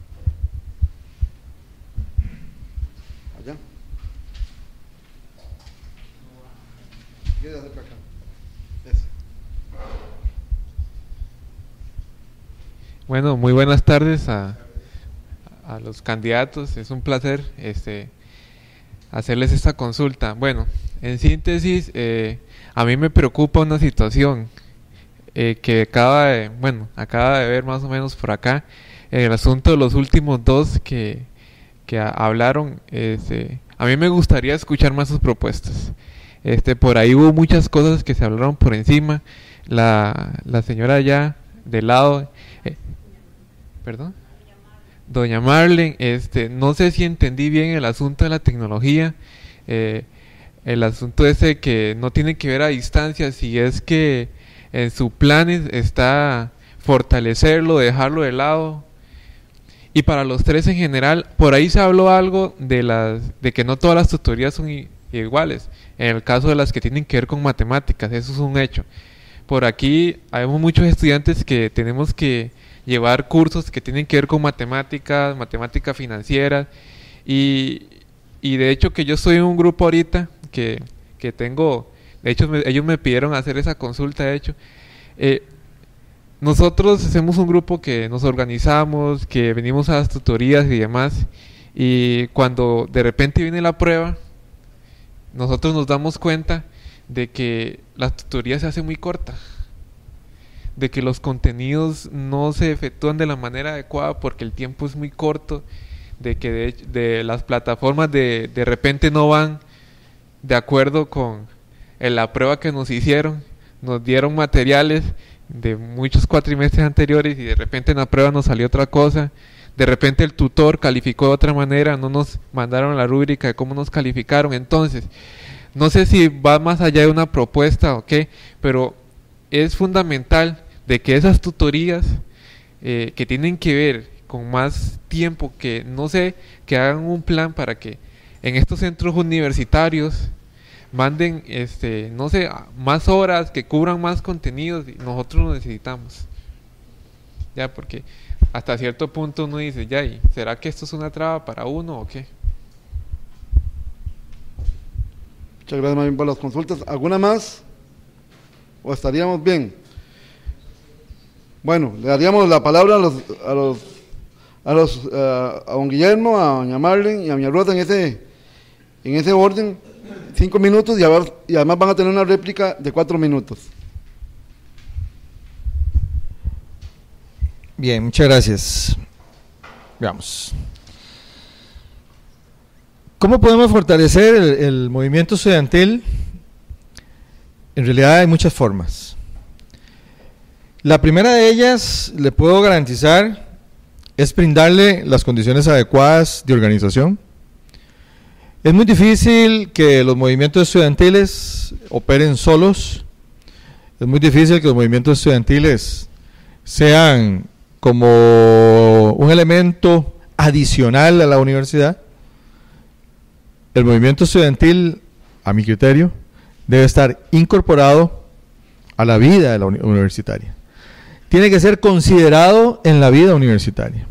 Bueno, muy buenas tardes a, a los candidatos. Es un placer este, hacerles esta consulta. Bueno, en síntesis, eh, a mí me preocupa una situación eh, que acaba de, bueno, acaba de ver más o menos por acá, en el asunto de los últimos dos que, que a, hablaron. Este, a mí me gustaría escuchar más sus propuestas. Este, por ahí hubo muchas cosas que se hablaron por encima. La, la señora allá del lado, eh, perdón, doña Marlene, este, no sé si entendí bien el asunto de la tecnología, eh, el asunto ese que no tiene que ver a distancia, si es que en su plan está fortalecerlo, dejarlo de lado. Y para los tres en general, por ahí se habló algo de las de que no todas las tutorías son i- iguales. En el caso de las que tienen que ver con matemáticas, eso es un hecho. Por aquí hay muchos estudiantes que tenemos que llevar cursos que tienen que ver con matemáticas, matemáticas financieras, y, y de hecho que yo estoy en un grupo ahorita que, que tengo, de hecho me, ellos me pidieron hacer esa consulta, de hecho. Eh, nosotros hacemos un grupo que nos organizamos, que venimos a las tutorías y demás, y cuando de repente viene la prueba, nosotros nos damos cuenta de que la tutoría se hace muy corta, de que los contenidos no se efectúan de la manera adecuada porque el tiempo es muy corto, de que de, de las plataformas de, de repente no van de acuerdo con en la prueba que nos hicieron, nos dieron materiales de muchos cuatrimestres anteriores y de repente en la prueba nos salió otra cosa, de repente el tutor calificó de otra manera, no nos mandaron la rúbrica de cómo nos calificaron. Entonces no sé si va más allá de una propuesta o qué, pero es fundamental de que esas tutorías eh, que tienen que ver con más tiempo, que no sé, que hagan un plan para que en estos centros universitarios manden, este, no sé, más horas, que cubran más contenidos, y nosotros lo necesitamos. Ya, porque hasta cierto punto uno dice, ya, ¿y será que esto es una traba para uno o qué? Muchas gracias, Marvin, por las consultas. ¿Alguna más? ¿O estaríamos bien? Bueno, le daríamos la palabra a los a los a los uh, a don Guillermo, a doña Marlene y a doña Rosa en ese en ese orden, cinco minutos, y, a ver, y además van a tener una réplica de cuatro minutos. Bien, muchas gracias. Veamos. ¿Cómo podemos fortalecer el, el movimiento estudiantil? En realidad hay muchas formas. La primera de ellas, le puedo garantizar, es brindarle las condiciones adecuadas de organización. Es muy difícil que los movimientos estudiantiles operen solos. Es muy difícil que los movimientos estudiantiles sean como un elemento adicional a la universidad. El movimiento estudiantil, a mi criterio, debe estar incorporado a la vida de la uni- universitaria. Tiene que ser considerado en la vida universitaria.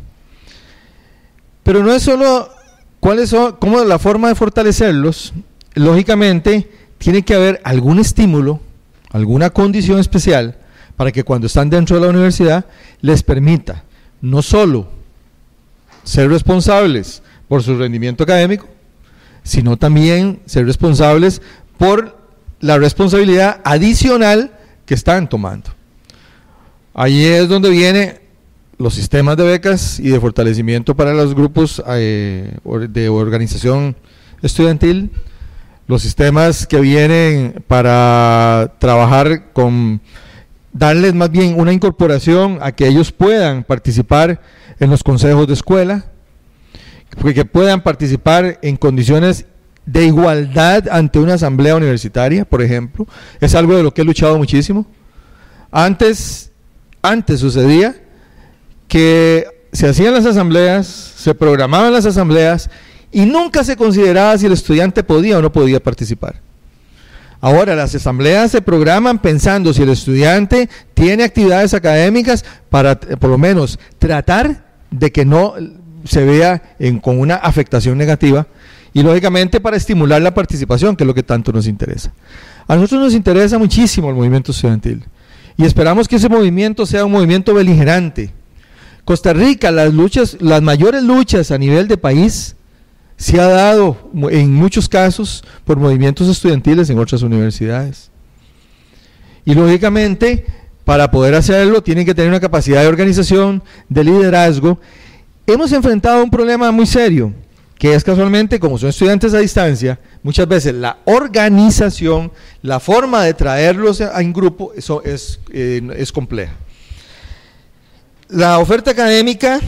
Pero no es solo cuáles son, cómo la forma de fortalecerlos. Lógicamente, tiene que haber algún estímulo, alguna condición especial para que cuando están dentro de la universidad les permita no solo ser responsables por su rendimiento académico, sino también ser responsables por la responsabilidad adicional que están tomando. Ahí es donde vienen los sistemas de becas y de fortalecimiento para los grupos eh, de organización estudiantil, los sistemas que vienen para trabajar con, darles más bien una incorporación a que ellos puedan participar en los consejos de escuela, que puedan participar en condiciones de igualdad ante una asamblea universitaria, por ejemplo. Es algo de lo que he luchado muchísimo. Antes, antes sucedía que se hacían las asambleas, se programaban las asambleas y nunca se consideraba si el estudiante podía o no podía participar. Ahora las asambleas se programan pensando si el estudiante tiene actividades académicas para por lo menos tratar de que no se vea en, con una afectación negativa, y lógicamente para estimular la participación, que es lo que tanto nos interesa. A nosotros nos interesa muchísimo el movimiento estudiantil y esperamos que ese movimiento sea un movimiento beligerante. Costa Rica, las luchas, las mayores luchas a nivel de país se ha dado en muchos casos por movimientos estudiantiles en otras universidades. Y lógicamente, para poder hacerlo, tienen que tener una capacidad de organización, de liderazgo. Hemos enfrentado un problema muy serio, que es casualmente, como son estudiantes a distancia, muchas veces la organización, la forma de traerlos en grupo, eso es, eh, es compleja. La oferta académica,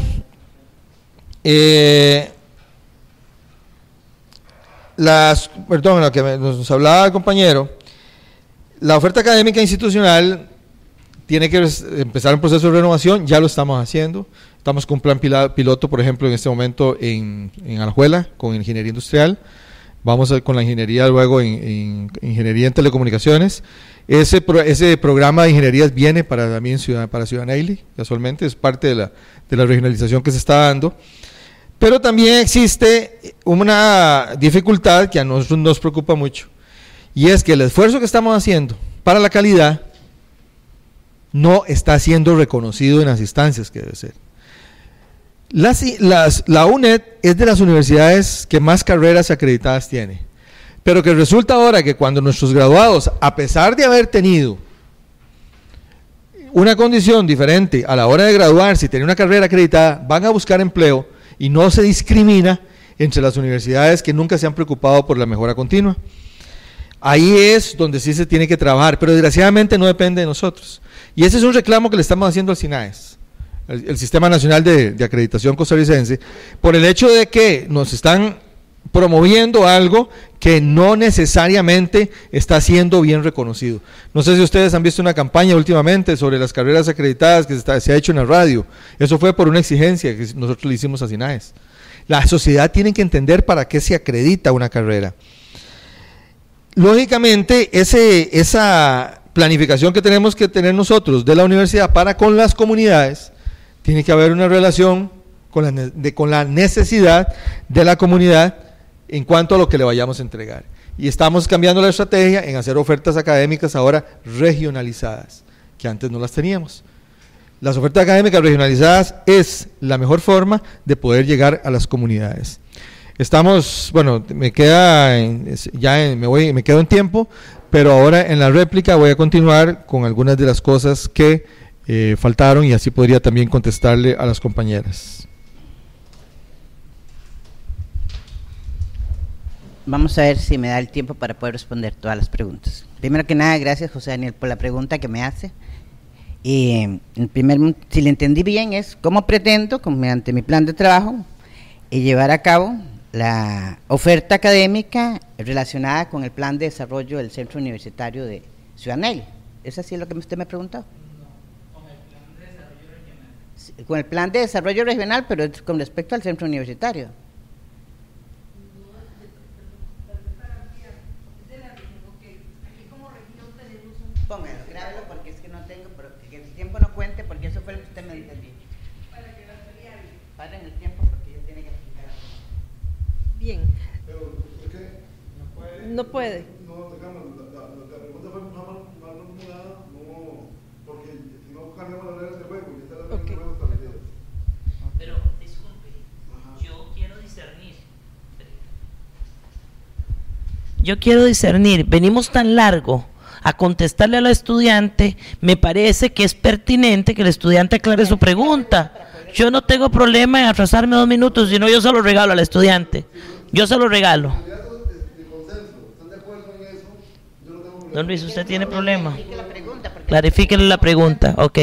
eh, las, perdón, lo que nos hablaba el compañero, la oferta académica institucional tiene que empezar un proceso de renovación, ya lo estamos haciendo. Estamos con un plan piloto, por ejemplo, en este momento en, en Alajuela, con ingeniería industrial. Vamos a, con la ingeniería luego en, en ingeniería en telecomunicaciones. Ese, pro, ese programa de ingenierías viene para también ciudad, para Ciudad Neily, casualmente, es parte de la, de la regionalización que se está dando. Pero también existe una dificultad que a nosotros nos preocupa mucho, y es que el esfuerzo que estamos haciendo para la calidad no está siendo reconocido en las instancias que debe ser. Las, las, la U N E D es de las universidades que más carreras acreditadas tiene, pero que resulta ahora que cuando nuestros graduados, a pesar de haber tenido una condición diferente a la hora de graduarse y tener una carrera acreditada, van a buscar empleo y no se discrimina entre las universidades que nunca se han preocupado por la mejora continua. Ahí es donde sí se tiene que trabajar, pero desgraciadamente no depende de nosotros. Y ese es un reclamo que le estamos haciendo al SINAES, el, el Sistema Nacional de, de Acreditación Costarricense, por el hecho de que nos están promoviendo algo que no necesariamente está siendo bien reconocido. No sé si ustedes han visto una campaña últimamente sobre las carreras acreditadas que se, está, se ha hecho en la radio. Eso fue por una exigencia que nosotros le hicimos a SINAES. La sociedad tiene que entender para qué se acredita una carrera. Lógicamente, ese, esa planificación que tenemos que tener nosotros de la universidad para con las comunidades, tiene que haber una relación con la, de, con la necesidad de la comunidad en cuanto a lo que le vayamos a entregar. Y estamos cambiando la estrategia en hacer ofertas académicas ahora regionalizadas, que antes no las teníamos. Las ofertas académicas regionalizadas es la mejor forma de poder llegar a las comunidades. Estamos, bueno, me queda, en, ya en, me, voy, me quedo en tiempo, pero ahora en la réplica voy a continuar con algunas de las cosas que eh, faltaron y así podría también contestarle a las compañeras. Vamos a ver si me da el tiempo para poder responder todas las preguntas. Primero que nada, gracias José Daniel por la pregunta que me hace. Y el primer, si le entendí bien, es cómo pretendo, mediante mi plan de trabajo, y llevar a cabo la oferta académica relacionada con el plan de desarrollo del Centro Universitario de Ciudad Neily. ¿Es así lo que usted me preguntó? No, con el plan de desarrollo regional. Sí, con el plan de desarrollo regional, pero es con respecto al Centro Universitario. Póngalo, grábelo porque es que no tengo, pero que el tiempo no cuente porque eso fue lo que usted me entendió. Para que la sería bien. Paren el tiempo porque yo tiene que explicar. Bien. Pero, ¿por qué? No puede. No puede. No, digamos, la, la, la pregunta fue mal formulada, no, porque si no cambiamos las reglas del juego, y están las reglas del juego establecidas. Pero, disculpe, Ajá. yo quiero discernir. Yo quiero discernir, venimos tan largo a contestarle a la estudiante, me parece que es pertinente que el estudiante aclare su pregunta. Yo no tengo problema en atrasarme dos minutos, sino yo se lo regalo al estudiante. Yo se lo regalo. Don Luis, ¿usted tiene problema? Clarifíquele la pregunta, ok.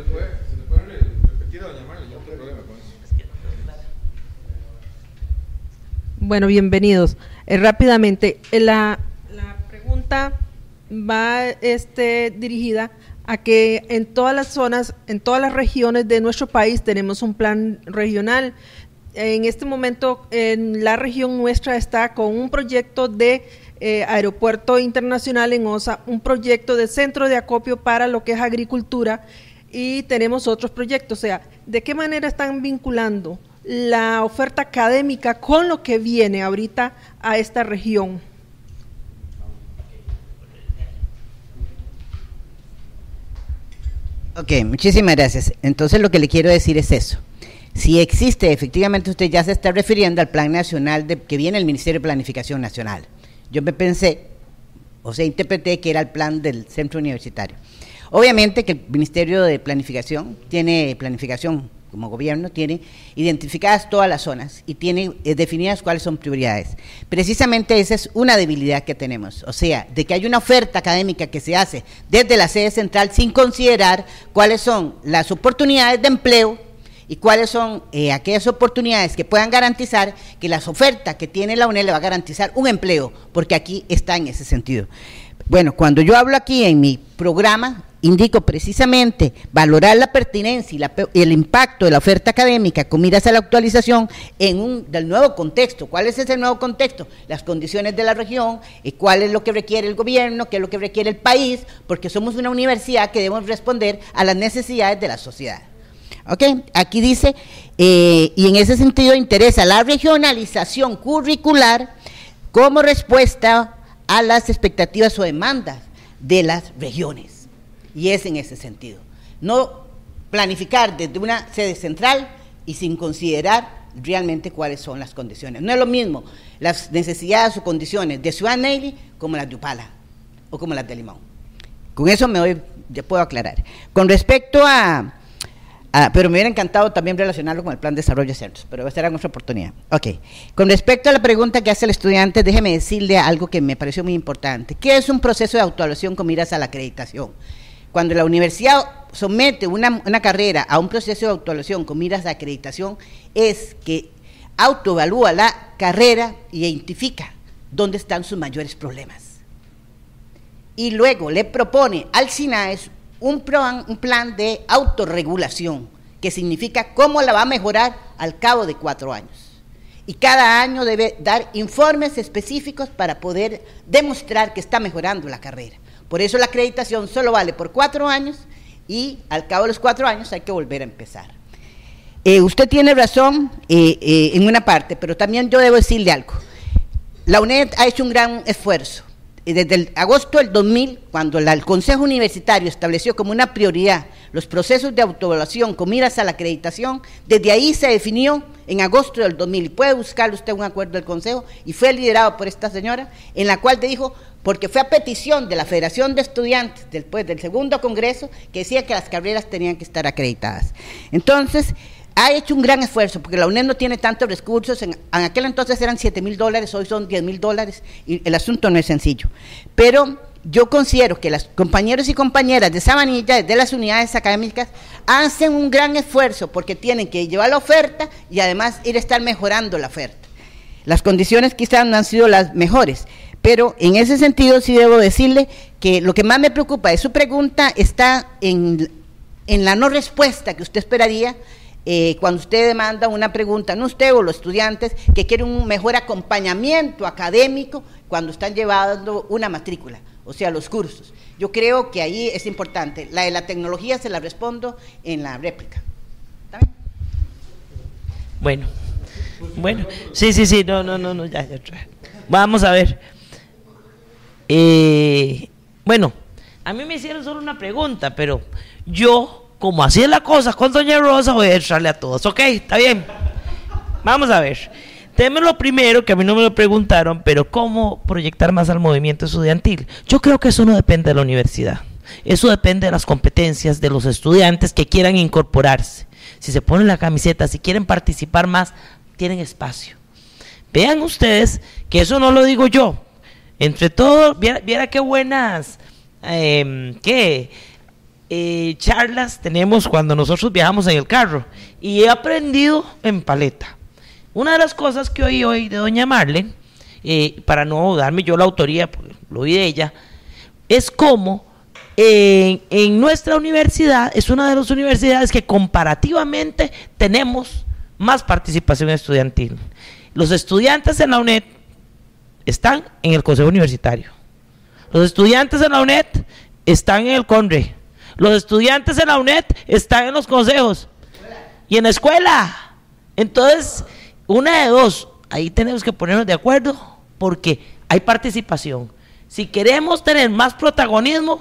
Bueno, bienvenidos. Eh, rápidamente, la, la pregunta va este, dirigida a que en todas las zonas, en todas las regiones de nuestro país tenemos un plan regional. En este momento, en la región nuestra está con un proyecto de eh, aeropuerto internacional en Osa, un proyecto de centro de acopio para lo que es agricultura y tenemos otros proyectos. O sea, ¿de qué manera están vinculando la oferta académica con lo que viene ahorita a esta región? Ok, muchísimas gracias. Entonces lo que le quiero decir es eso. Si existe, efectivamente usted ya se está refiriendo al plan nacional de, que viene el Ministerio de Planificación Nacional. Yo me pensé, o sea, interpreté que era el plan del centro universitario. Obviamente que el Ministerio de Planificación tiene planificación como gobierno, tiene identificadas todas las zonas y tiene eh, definidas cuáles son prioridades. Precisamente esa es una debilidad que tenemos, o sea, de que hay una oferta académica que se hace desde la sede central sin considerar cuáles son las oportunidades de empleo y cuáles son eh, aquellas oportunidades que puedan garantizar que las ofertas que tiene la U N E D le va a garantizar un empleo, porque aquí está en ese sentido. Bueno, cuando yo hablo aquí en mi programa, indico precisamente valorar la pertinencia y, la, y el impacto de la oferta académica con miras a la actualización en un del nuevo contexto. ¿Cuál es ese nuevo contexto? Las condiciones de la región, y cuál es lo que requiere el gobierno, qué es lo que requiere el país, porque somos una universidad que debemos responder a las necesidades de la sociedad. ¿Ok? Aquí dice, eh, y en ese sentido interesa la regionalización curricular como respuesta a las expectativas o demandas de las regiones. Y es en ese sentido. No planificar desde una sede central y sin considerar realmente cuáles son las condiciones. No es lo mismo las necesidades o condiciones de Ciudad Neyli como las de Upala o como las de Limón. Con eso me voy, ya puedo aclarar. Con respecto a, a, pero me hubiera encantado también relacionarlo con el plan de desarrollo de centros, pero esta será nuestra oportunidad. Ok, con respecto a la pregunta que hace el estudiante, déjeme decirle algo que me pareció muy importante. ¿Qué es un proceso de autoevaluación con miras a la acreditación? Cuando la universidad somete una, una carrera a un proceso de autoevaluación con miras a acreditación, es que autoevalúa la carrera e identifica dónde están sus mayores problemas. Y luego le propone al SINAES un plan, un plan de autorregulación, que significa cómo la va a mejorar al cabo de cuatro años. Y cada año debe dar informes específicos para poder demostrar que está mejorando la carrera. Por eso la acreditación solo vale por cuatro años y al cabo de los cuatro años hay que volver a empezar. Eh, usted tiene razón eh, eh, en una parte, pero también yo debo decirle algo. La UNED ha hecho un gran esfuerzo. Desde el agosto del dos mil, cuando la, el Consejo Universitario estableció como una prioridad los procesos de autoevaluación con miras a la acreditación, desde ahí se definió en agosto del dos mil, y puede buscar usted un acuerdo del Consejo, y fue liderado por esta señora, en la cual dijo, porque fue a petición de la Federación de Estudiantes, después del segundo congreso, que decía que las carreras tenían que estar acreditadas. Entonces, ha hecho un gran esfuerzo, porque la UNED no tiene tantos recursos, en, en aquel entonces eran siete mil dólares, hoy son diez mil dólares, y el asunto no es sencillo. Pero yo considero que los compañeros y compañeras de Sabanilla, de las unidades académicas, hacen un gran esfuerzo, porque tienen que llevar la oferta y además ir a estar mejorando la oferta. Las condiciones quizás no han sido las mejores, pero en ese sentido sí debo decirle que lo que más me preocupa de su pregunta está en, en la no respuesta que usted esperaría, Eh, cuando usted demanda una pregunta, no usted o los estudiantes que quieren un mejor acompañamiento académico cuando están llevando una matrícula, o sea, los cursos. Yo creo que ahí es importante. La de la tecnología se la respondo en la réplica. ¿Está bien? Bueno, bueno, sí, sí, sí, no, no, no, no ya, ya. Vamos a ver. Eh, bueno, a mí me hicieron solo una pregunta, pero yo... como así es la cosa con doña Rosa, voy a entrarle a todos, ok, está bien. Vamos a ver. Teme lo primero, que a mí no me lo preguntaron, pero ¿cómo proyectar más al movimiento estudiantil? Yo creo que eso no depende de la universidad. Eso depende de las competencias de los estudiantes que quieran incorporarse. Si se ponen la camiseta, si quieren participar más, tienen espacio. Vean ustedes que eso no lo digo yo. Entre todos, viera, viera qué buenas, eh, qué... Eh, charlas tenemos cuando nosotros viajamos en el carro, y he aprendido en paleta. Una de las cosas que oí hoy de doña Marlene, eh, para no darme yo la autoría, porque lo oí de ella, es como eh, en nuestra universidad es una de las universidades que comparativamente tenemos más participación estudiantil. Los estudiantes en la UNED están en el Consejo Universitario, los estudiantes en la UNED están en el CONRE, los estudiantes en la UNED están en los consejos y en la escuela. Entonces, una de dos, ahí tenemos que ponernos de acuerdo, porque hay participación. Si queremos tener más protagonismo,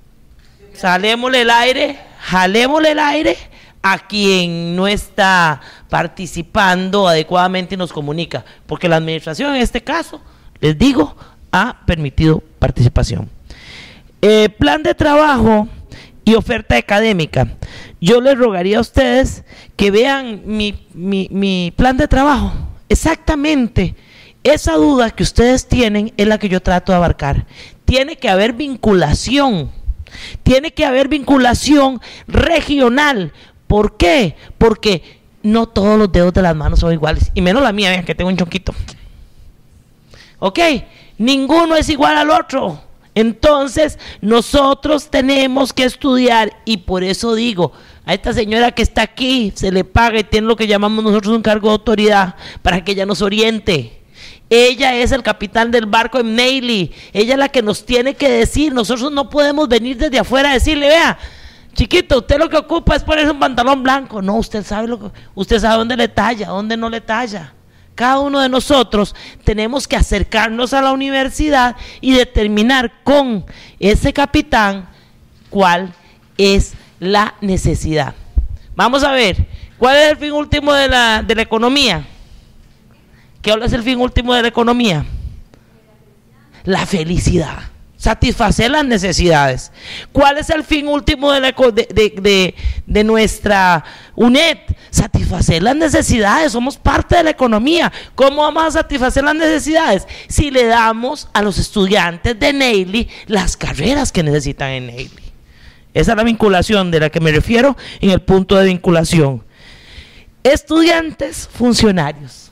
salémosle el aire, jalémosle el aire a quien no está participando adecuadamente y nos comunica, porque la administración en este caso, les digo, ha permitido participación. Eh, plan de trabajo y oferta académica. Yo les rogaría a ustedes que vean mi, mi, mi plan de trabajo. Exactamente esa duda que ustedes tienen es la que yo trato de abarcar. Tiene que haber vinculación, tiene que haber vinculación regional. ¿Por qué? Porque no todos los dedos de las manos son iguales, y menos la mía, vean que tengo un chonquito. Ok, ninguno es igual al otro. Entonces, nosotros tenemos que estudiar, y por eso digo, a esta señora que está aquí, se le paga y tiene lo que llamamos nosotros un cargo de autoridad, para que ella nos oriente. Ella es el capitán del barco en Neily, ella es la que nos tiene que decir. Nosotros no podemos venir desde afuera a decirle, vea, chiquito, usted lo que ocupa es ponerse un pantalón blanco. No, usted sabe lo que, usted sabe dónde le talla, dónde no le talla. Cada uno de nosotros tenemos que acercarnos a la universidad y determinar con ese capitán cuál es la necesidad. Vamos a ver, ¿cuál es el fin último de la, de la economía? ¿Qué es el fin último de la economía? La felicidad. Satisfacer las necesidades. ¿Cuál es el fin último de, la, de, de, de, de nuestra UNED? Satisfacer las necesidades. Somos parte de la economía. ¿Cómo vamos a satisfacer las necesidades? Si le damos a los estudiantes de Neily las carreras que necesitan en Neily. Esa es la vinculación de la que me refiero en el punto de vinculación. Estudiantes, funcionarios.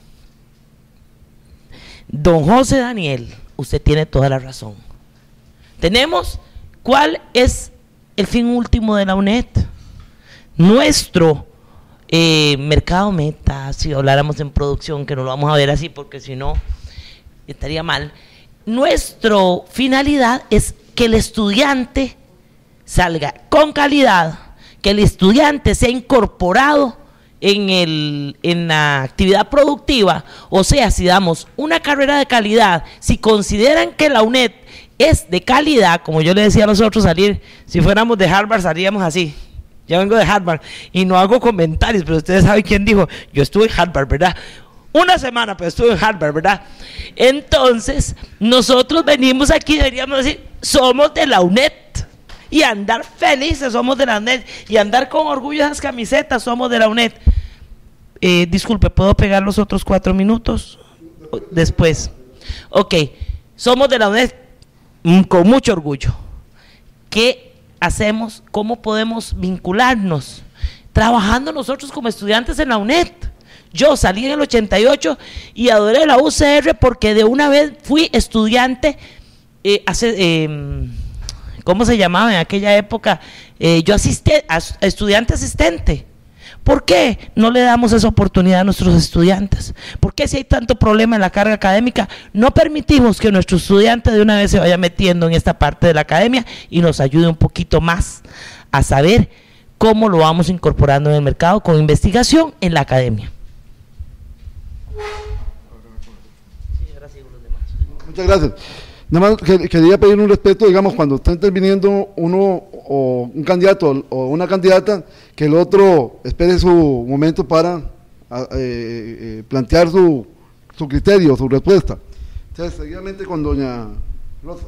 Don José Daniel, usted tiene toda la razón. Tenemos, ¿cuál es el fin último de la UNED? Nuestro eh, mercado meta, si habláramos en producción, que no lo vamos a ver así porque si no estaría mal. Nuestra finalidad es que el estudiante salga con calidad, que el estudiante sea incorporado en, el, en la actividad productiva. O sea, si damos una carrera de calidad, si consideran que la UNED es de calidad, como yo le decía a nosotros salir, si fuéramos de Harvard salíamos así. Yo vengo de Harvard y no hago comentarios, pero ustedes saben quién dijo, yo estuve en Harvard, ¿verdad? Una semana, pero estuve en Harvard, ¿verdad? Entonces, nosotros venimos aquí, deberíamos decir, somos de la UNED, y andar felices, somos de la UNED, y andar con orgullo esas camisetas, somos de la UNED. Eh, disculpe, ¿puedo pegar los otros cuatro minutos? Después. Ok, somos de la UNED con mucho orgullo. ¿Qué hacemos? ¿Cómo podemos vincularnos? Trabajando nosotros como estudiantes en la UNED. Yo salí en el ochenta y ocho y adoré la U C R porque de una vez fui estudiante, eh, hace, eh, ¿cómo se llamaba en aquella época? Eh, yo asistí a, a estudiante asistente. ¿Por qué no le damos esa oportunidad a nuestros estudiantes? ¿Por qué si hay tanto problema en la carga académica, no permitimos que nuestro estudiante de una vez se vaya metiendo en esta parte de la academia y nos ayude un poquito más a saber cómo lo vamos incorporando en el mercado con investigación en la academia? Muchas gracias. Nada más que, quería pedir un respeto, digamos, cuando está interviniendo uno o un candidato o una candidata, que el otro espere su momento para a, eh, eh, plantear su, su criterio, su respuesta. Entonces, seguidamente con doña Rosa.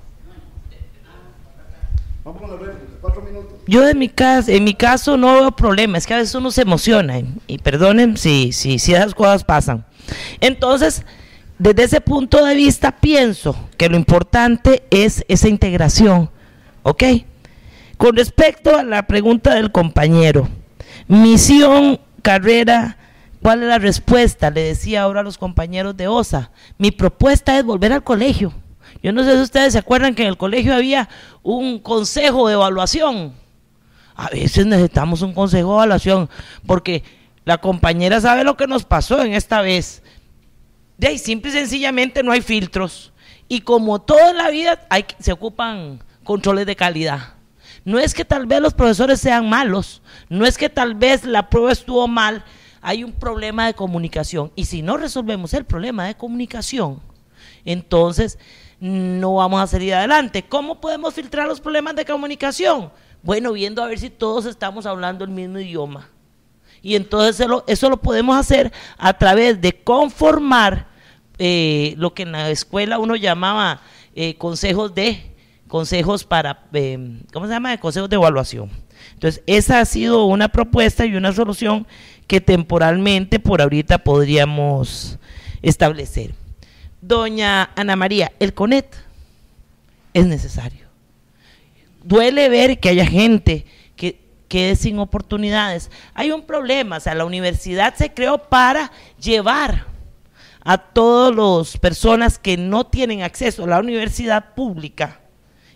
Vamos con la red, cuatro minutos. Yo en mi caso, en mi caso no veo problema, es que a veces uno se emociona, y perdonen si, si, si esas cosas pasan. Entonces, desde ese punto de vista pienso que lo importante es esa integración, ¿ok? Con respecto a la pregunta del compañero, misión, carrera, ¿cuál es la respuesta? Le decía ahora a los compañeros de O S A, mi propuesta es volver al colegio. Yo no sé si ustedes se acuerdan que en el colegio había un consejo de evaluación. A veces necesitamos un consejo de evaluación, porque la compañera sabe lo que nos pasó en esta vez. De ahí, simple y sencillamente no hay filtros, y como toda la vida hay, se ocupan controles de calidad. No es que tal vez los profesores sean malos, no es que tal vez la prueba estuvo mal, hay un problema de comunicación, y si no resolvemos el problema de comunicación, entonces no vamos a salir adelante. ¿Cómo podemos filtrar los problemas de comunicación? Bueno, viendo a ver si todos estamos hablando el mismo idioma. Y entonces eso lo, eso lo podemos hacer a través de conformar eh, lo que en la escuela uno llamaba eh, consejos de, consejos para, eh, ¿cómo se llama? Consejos de evaluación. Entonces esa ha sido una propuesta y una solución que temporalmente por ahorita podríamos establecer. Doña Ana María, el CONET es necesario. Duele ver que haya gente que quede sin oportunidades. Hay un problema, o sea, la universidad se creó para llevar a todas las personas que no tienen acceso a la universidad pública,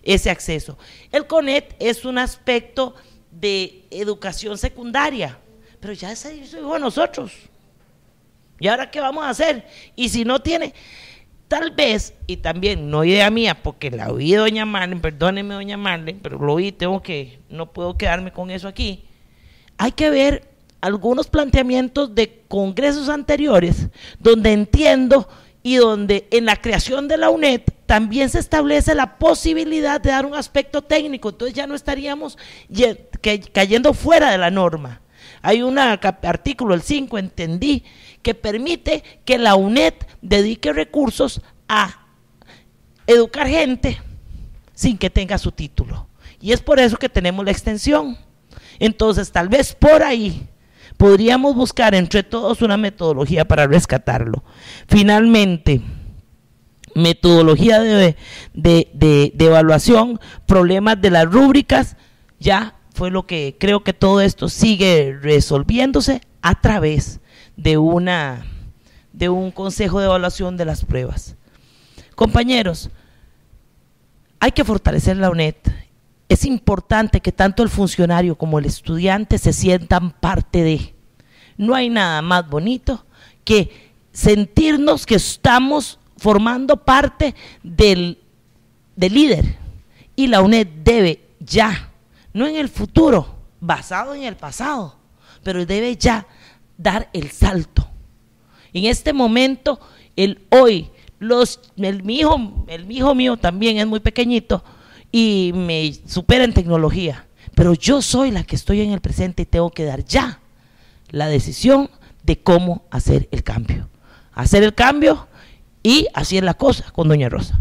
ese acceso. El CONET es un aspecto de educación secundaria, pero ya se hizo a nosotros. ¿Y ahora qué vamos a hacer? Y si no tiene, tal vez, y también no idea mía, porque la oí de doña Marlene, perdóneme doña Marlene, pero lo oí, tengo que, no puedo quedarme con eso aquí. Hay que ver algunos planteamientos de congresos anteriores, donde entiendo y donde en la creación de la UNED también se establece la posibilidad de dar un aspecto técnico, entonces ya no estaríamos cayendo fuera de la norma. Hay un artículo, el cinco, entendí, que permite que la UNED dedique recursos a educar gente sin que tenga su título. Y es por eso que tenemos la extensión. Entonces, tal vez por ahí podríamos buscar entre todos una metodología para rescatarlo. Finalmente, metodología de, de, de, de evaluación, problemas de las rúbricas, ya fue lo que creo que todo esto sigue resolviéndose a través de una de un consejo de evaluación de las pruebas. Compañeros, hay que fortalecer la UNED. Es importante que tanto el funcionario como el estudiante se sientan parte de. No hay nada más bonito que sentirnos que estamos formando parte del, del líder, y la UNED debe ya, no en el futuro, basado en el pasado, pero debe ya dar el salto. En este momento, el hoy, los, el, mi hijo, el mi hijo mío también es muy pequeñito y me supera en tecnología, pero yo soy la que estoy en el presente y tengo que dar ya la decisión de cómo hacer el cambio. Hacer el cambio, y así es la cosa con doña Rosa.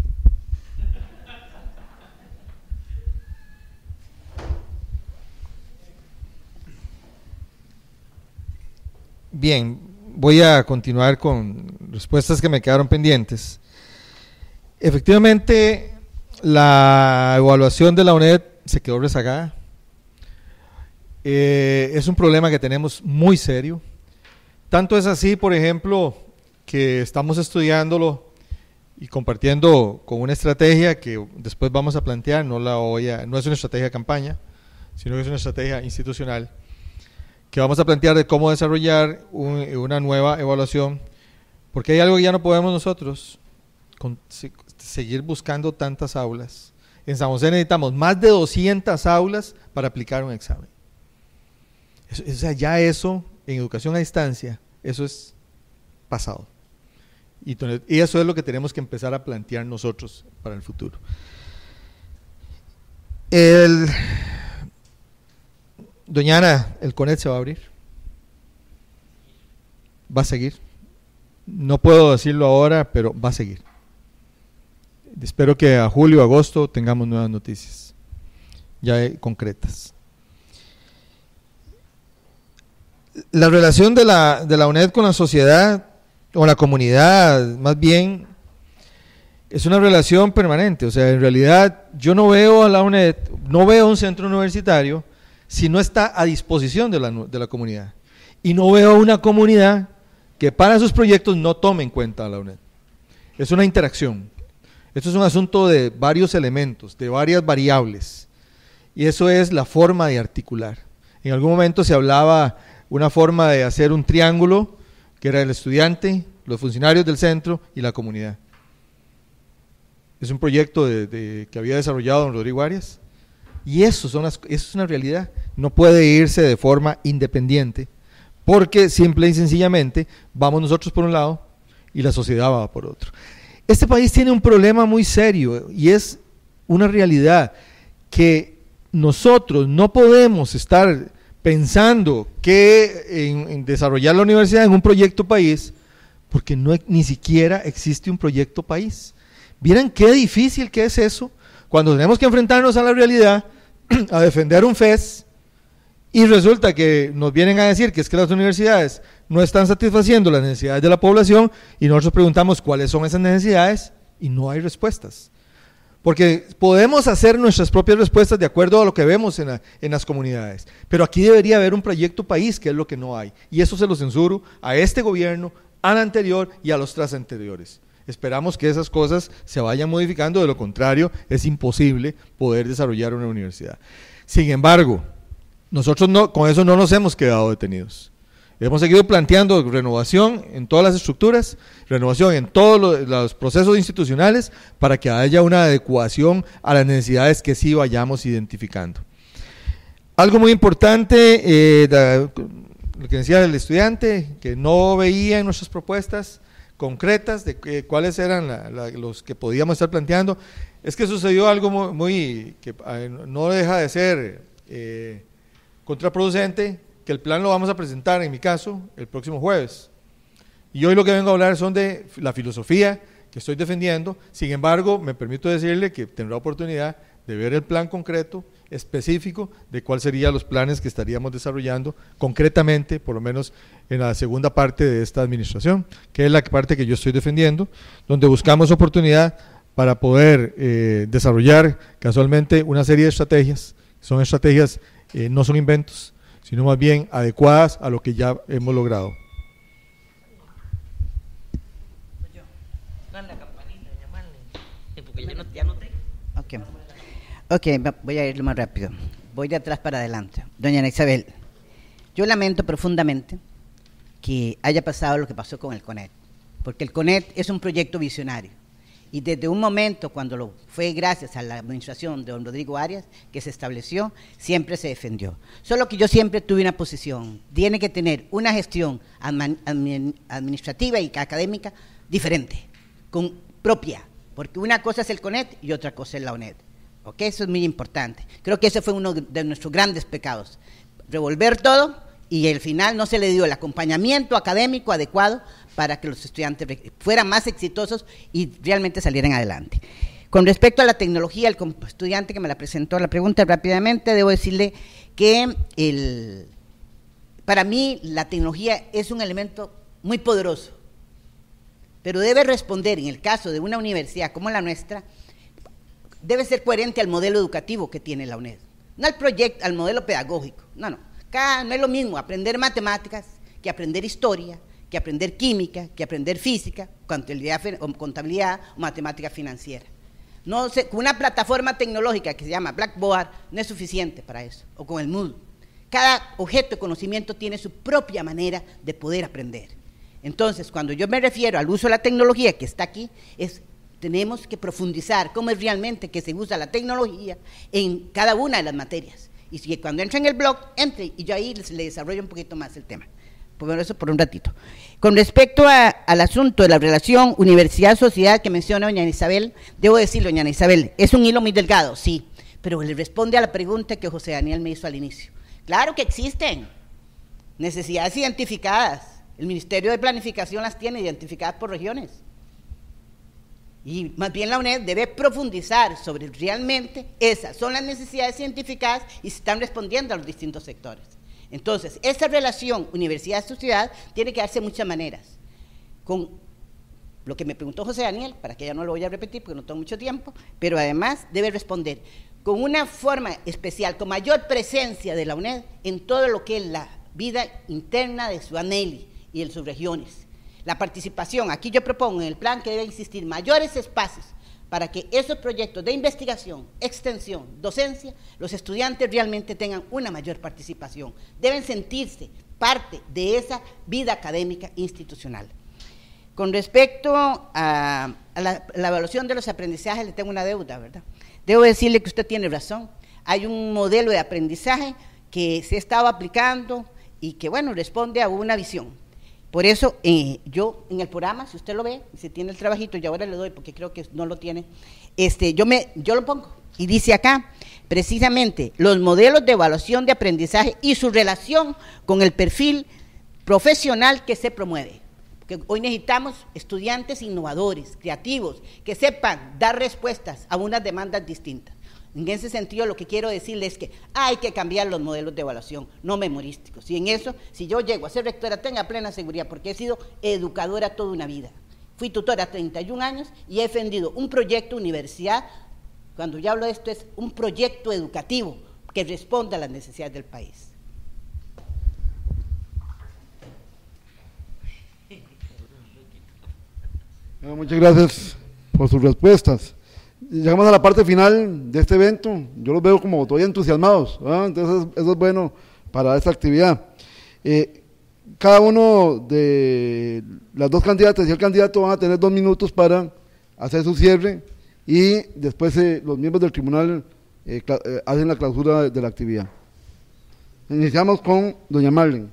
Bien, voy a continuar con respuestas que me quedaron pendientes. Efectivamente, la evaluación de la UNED se quedó rezagada. Eh, es un problema que tenemos muy serio. Tanto es así, por ejemplo, que estamos estudiándolo y compartiendo con una estrategia que después vamos a plantear. No la voy a, no es una estrategia de campaña, sino que es una estrategia institucional, que vamos a plantear de cómo desarrollar un, una nueva evaluación, porque hay algo que ya no podemos nosotros, con, se, seguir buscando tantas aulas. En San José necesitamos más de doscientas aulas para aplicar un examen. Eso, o sea, ya eso, en educación a distancia, eso es pasado. Y, entonces, y eso es lo que tenemos que empezar a plantear nosotros para el futuro. El... Doña Ana, el CONET se va a abrir, va a seguir, no puedo decirlo ahora, pero va a seguir. Espero que a julio o agosto tengamos nuevas noticias, ya concretas. La relación de la, de la UNED con la sociedad, con la comunidad, más bien, es una relación permanente. O sea, en realidad yo no veo a la UNED, no veo un centro universitario si no está a disposición de la, de la comunidad. Y no veo una comunidad que para sus proyectos no tome en cuenta a la UNED. Es una interacción. Esto es un asunto de varios elementos, de varias variables. Y eso es la forma de articular. En algún momento se hablaba una forma de hacer un triángulo, que era el estudiante, los funcionarios del centro y la comunidad. Es un proyecto de, de, que había desarrollado don Rodrigo Arias. Y eso, son las, eso es una realidad. No puede irse de forma independiente, porque simple y sencillamente vamos nosotros por un lado y la sociedad va por otro. Este país tiene un problema muy serio y es una realidad que nosotros no podemos estar pensando que en, en desarrollar la universidad en un proyecto país, porque no, ni siquiera existe un proyecto país. ¿Vieran qué difícil que es eso? Cuando tenemos que enfrentarnos a la realidad, a defender un F E S, y resulta que nos vienen a decir que es que las universidades no están satisfaciendo las necesidades de la población, y nosotros preguntamos cuáles son esas necesidades, y no hay respuestas. Porque podemos hacer nuestras propias respuestas de acuerdo a lo que vemos en, la, en las comunidades, pero aquí debería haber un proyecto país, que es lo que no hay, y eso se lo censuro a este gobierno, al anterior y a los tras anteriores. Esperamos que esas cosas se vayan modificando, de lo contrario es imposible poder desarrollar una universidad. Sin embargo, nosotros no, con eso no nos hemos quedado detenidos. Hemos seguido planteando renovación en todas las estructuras, renovación en todos los, los procesos institucionales para que haya una adecuación a las necesidades que sí vayamos identificando. Algo muy importante, eh, da, lo que decía el estudiante, que no veía en nuestras propuestas concretas de que, cuáles eran la, la, los que podíamos estar planteando, es que sucedió algo muy, muy que eh, no deja de ser eh, contraproducente, que el plan lo vamos a presentar, en mi caso, el próximo jueves. Y hoy lo que vengo a hablar son de la filosofía que estoy defendiendo. Sin embargo, me permito decirle que tendrá oportunidad de ver el plan concreto, específico, de cuáles serían los planes que estaríamos desarrollando concretamente, por lo menos en la segunda parte de esta administración, que es la parte que yo estoy defendiendo, donde buscamos oportunidad para poder eh, desarrollar casualmente una serie de estrategias. Son estrategias, eh, no son inventos, sino más bien adecuadas a lo que ya hemos logrado. Ok, okay, voy a ir más rápido. Voy de atrás para adelante. Doña Ana Isabel, yo lamento profundamente que haya pasado lo que pasó con el CONET, porque el CONET es un proyecto visionario. Y desde un momento, cuando lo fue gracias a la administración de don Rodrigo Arias, que se estableció, siempre se defendió. Solo que yo siempre tuve una posición, tiene que tener una gestión administrativa y académica diferente, con, propia, porque una cosa es el CONET y otra cosa es la UNED. ¿Okay? Eso es muy importante. Creo que ese fue uno de nuestros grandes pecados, revolver todo y al final no se le dio el acompañamiento académico adecuado para que los estudiantes fueran más exitosos y realmente salieran adelante. Con respecto a la tecnología, el estudiante que me la presentó la pregunta rápidamente, debo decirle que el, para mí la tecnología es un elemento muy poderoso, pero debe responder, en el caso de una universidad como la nuestra, debe ser coherente al modelo educativo que tiene la UNED, no al proyecto, al modelo pedagógico, no, no, acá no es lo mismo aprender matemáticas que aprender historia, que aprender química, que aprender física, contabilidad, contabilidad o matemática financiera. No sé, con una plataforma tecnológica que se llama Blackboard no es suficiente para eso, o con el Moodle. Cada objeto de conocimiento tiene su propia manera de poder aprender. Entonces, cuando yo me refiero al uso de la tecnología que está aquí, es tenemos que profundizar cómo es realmente que se usa la tecnología en cada una de las materias. Y si cuando entra en el blog, entre y yo ahí le desarrollo un poquito más el tema. Por eso por un ratito. Con respecto a, al asunto de la relación universidad-sociedad que menciona doña Isabel, debo decirle, doña Isabel, es un hilo muy delgado, sí, pero le responde a la pregunta que José Daniel me hizo al inicio. Claro que existen necesidades identificadas, el Ministerio de Planificación las tiene identificadas por regiones, y más bien la UNED debe profundizar sobre realmente esas son las necesidades identificadas y se están respondiendo a los distintos sectores. Entonces, esa relación universidad-sociedad tiene que darse de muchas maneras. Con lo que me preguntó José Daniel, para que ya no lo voy a repetir porque no tengo mucho tiempo, pero además debe responder con una forma especial, con mayor presencia de la UNED en todo lo que es la vida interna de su ANELI y de sus regiones. La participación, aquí yo propongo en el plan que debe existir mayores espacios para que esos proyectos de investigación, extensión, docencia, los estudiantes realmente tengan una mayor participación. Deben sentirse parte de esa vida académica institucional. Con respecto a, a la, la evaluación de los aprendizajes, le tengo una deuda, ¿verdad? Debo decirle que usted tiene razón. Hay un modelo de aprendizaje que se estaba aplicando y que, bueno, responde a una visión. Por eso, eh, yo en el programa, si usted lo ve, si tiene el trabajito, y ahora le doy porque creo que no lo tiene, este, yo, me, yo lo pongo, y dice acá, precisamente, los modelos de evaluación de aprendizaje y su relación con el perfil profesional que se promueve. Porque hoy necesitamos estudiantes innovadores, creativos, que sepan dar respuestas a unas demandas distintas. En ese sentido, lo que quiero decirles es que hay que cambiar los modelos de evaluación, no memorísticos. Y en eso, si yo llego a ser rectora, tenga plena seguridad, porque he sido educadora toda una vida. Fui tutora treinta y un años y he defendido un proyecto universidad. Cuando yo hablo de esto, es un proyecto educativo que responda a las necesidades del país. Bueno, muchas gracias por sus respuestas. Llegamos a la parte final de este evento. Yo los veo como todavía entusiasmados, ¿verdad? Entonces eso es bueno para esta actividad. Eh, cada uno de las dos candidatas y el candidato van a tener dos minutos para hacer su cierre y después eh, los miembros del tribunal eh, eh, hacen la clausura de, de la actividad. Iniciamos con doña Marlene.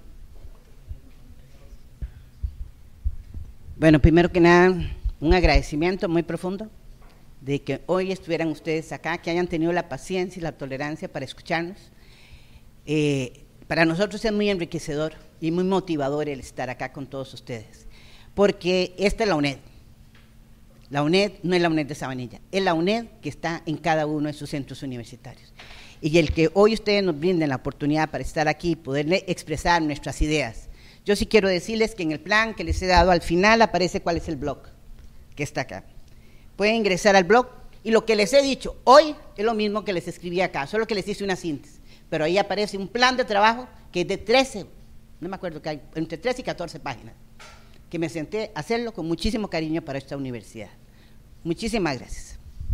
Bueno, primero que nada, un agradecimiento muy profundo de que hoy estuvieran ustedes acá, que hayan tenido la paciencia y la tolerancia para escucharnos. Eh, para nosotros es muy enriquecedor y muy motivador el estar acá con todos ustedes, porque esta es la UNED. La UNED no es la UNED de Sabanilla, es la UNED que está en cada uno de sus centros universitarios. Y el que hoy ustedes nos brinden la oportunidad para estar aquí y poderle expresar nuestras ideas. Yo sí quiero decirles que en el plan que les he dado al final aparece cuál es el blog que está acá. Pueden ingresar al blog y lo que les he dicho hoy es lo mismo que les escribí acá, solo que les hice una síntesis. Pero ahí aparece un plan de trabajo que es de trece, no me acuerdo, que hay entre trece y catorce páginas, que me senté a hacerlo con muchísimo cariño para esta universidad. Muchísimas gracias.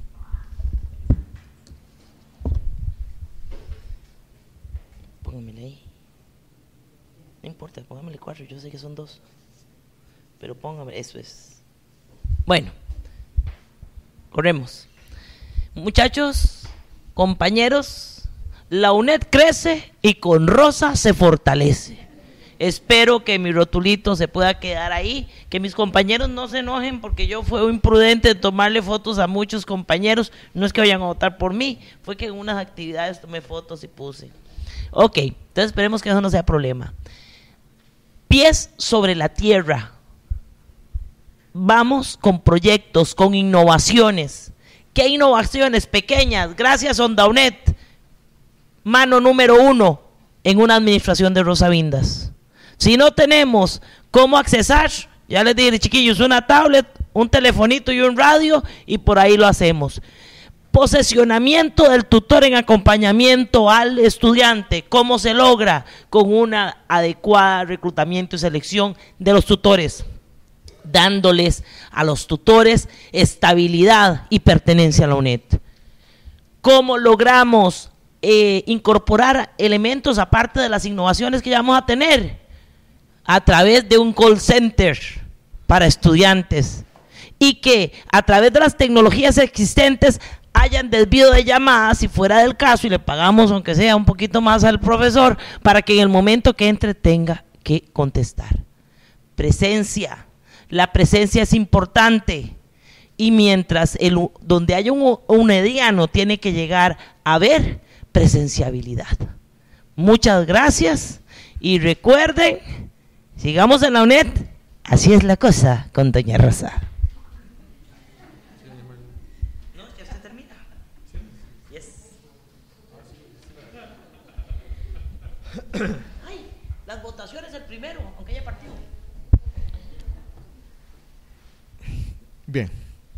Póngamele ahí. No importa, póngamele cuatro, yo sé que son dos. Pero póngame, eso es. Bueno, corremos. Muchachos, compañeros, la UNED crece y con Rosa se fortalece. Espero que mi rotulito se pueda quedar ahí, que mis compañeros no se enojen porque yo fui imprudente de tomarle fotos a muchos compañeros. No es que vayan a votar por mí, fue que en unas actividades tomé fotos y puse. Ok, entonces esperemos que eso no sea problema. Pies sobre la tierra. Vamos con proyectos, con innovaciones. ¿Qué innovaciones pequeñas? Gracias Onda UNED. Mano número uno en una administración de Rosa Vindas. Si no tenemos cómo accesar, ya les dije, chiquillos, una tablet, un telefonito y un radio, y por ahí lo hacemos. Posesionamiento del tutor en acompañamiento al estudiante. ¿Cómo se logra? Con una adecuada reclutamiento y selección de los tutores, dándoles a los tutores estabilidad y pertenencia a la UNED. ¿Cómo logramos eh, incorporar elementos aparte de las innovaciones que ya vamos a tener? A través de un call center para estudiantes, y que a través de las tecnologías existentes hayan desvío de llamadas si fuera del caso, y le pagamos aunque sea un poquito más al profesor para que en el momento que entre tenga que contestar. Presencia, la presencia es importante, y mientras el, donde haya un unediano tiene que llegar a ver presenciabilidad. Muchas gracias y recuerden, sigamos en la UNED, así es la cosa con doña Rosa. Ay, las votaciones el primero, aunque haya partido. Bien.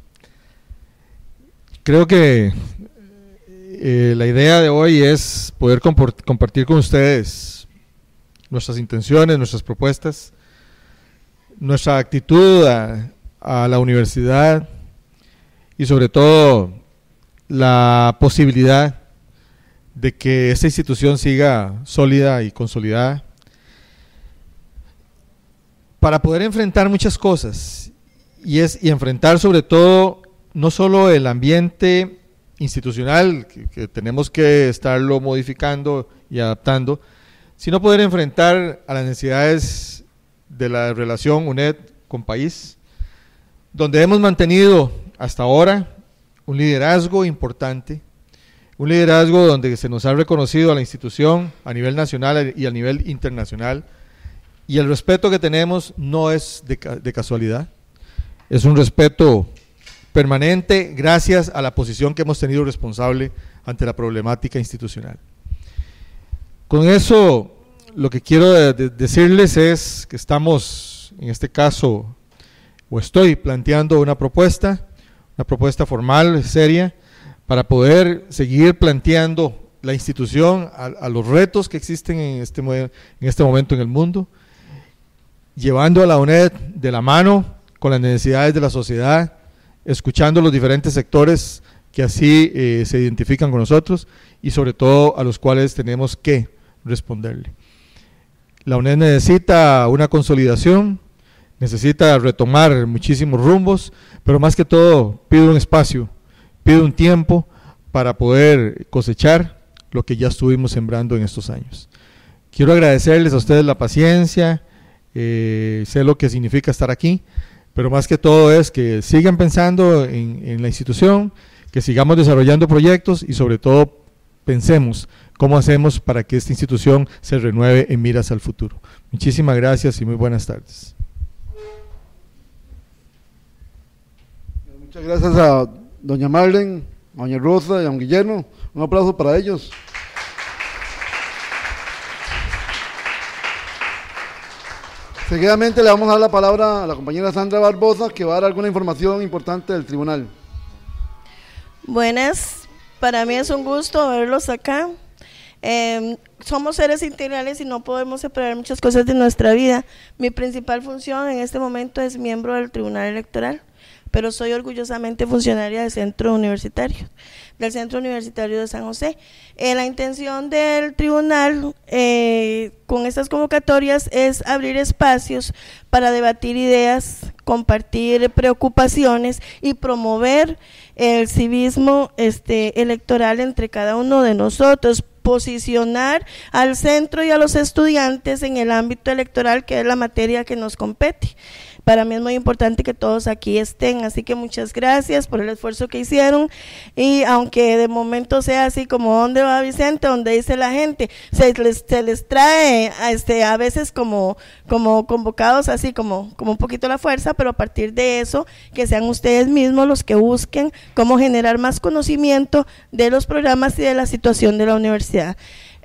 Creo que eh, la idea de hoy es poder compartir con ustedes nuestras intenciones, nuestras propuestas, nuestra actitud a, a la universidad y sobre todo la posibilidad de que esta institución siga sólida y consolidada para poder enfrentar muchas cosas, y es y enfrentar sobre todo no solo el ambiente institucional que, que tenemos que estarlo modificando y adaptando, sino poder enfrentar a las necesidades de la relación UNED con país, donde hemos mantenido hasta ahora un liderazgo importante. Un liderazgo donde se nos ha reconocido a la institución a nivel nacional y a nivel internacional, y el respeto que tenemos no es de, de casualidad, es un respeto permanente gracias a la posición que hemos tenido responsable ante la problemática institucional. Con eso, lo que quiero de, de decirles es que estamos, en este caso, o estoy planteando una propuesta, una propuesta formal, seria, para poder seguir planteando la institución a, a los retos que existen en este, en este momento en el mundo, llevando a la UNED de la mano con las necesidades de la sociedad, escuchando los diferentes sectores que así eh, se identifican con nosotros y sobre todo a los cuales tenemos que responderle. La UNED necesita una consolidación, necesita retomar muchísimos rumbos, pero más que todo pide un espacio, pide un tiempo para poder cosechar lo que ya estuvimos sembrando en estos años. Quiero agradecerles a ustedes la paciencia, eh, sé lo que significa estar aquí, pero más que todo es que sigan pensando en, en la institución, que sigamos desarrollando proyectos y sobre todo pensemos cómo hacemos para que esta institución se renueve en miras al futuro. Muchísimas gracias y muy buenas tardes. Muchas gracias a doña Marlene, a doña Rosa y a don Guillermo. Un aplauso para ellos. Seguidamente le vamos a dar la palabra a la compañera Sandra Barbosa, que va a dar alguna información importante del tribunal. Buenas, para mí es un gusto verlos acá. Eh, somos seres integrales y no podemos separar muchas cosas de nuestra vida. Mi principal función en este momento es miembro del Tribunal Electoral, pero soy orgullosamente funcionaria del Centro Universitario, del Centro Universitario de San José. Eh, la intención del tribunal eh, con estas convocatorias es abrir espacios para debatir ideas, compartir preocupaciones y promover el civismo este, electoral entre cada uno de nosotros, posicionar al centro y a los estudiantes en el ámbito electoral, que es la materia que nos compete. Para mí es muy importante que todos aquí estén, así que muchas gracias por el esfuerzo que hicieron, y aunque de momento sea así como ¿dónde va Vicente?, donde dice la gente, se les, se les trae a, este, a veces como, como convocados así como, como un poquito la fuerza, pero a partir de eso, que sean ustedes mismos los que busquen cómo generar más conocimiento de los programas y de la situación de la universidad.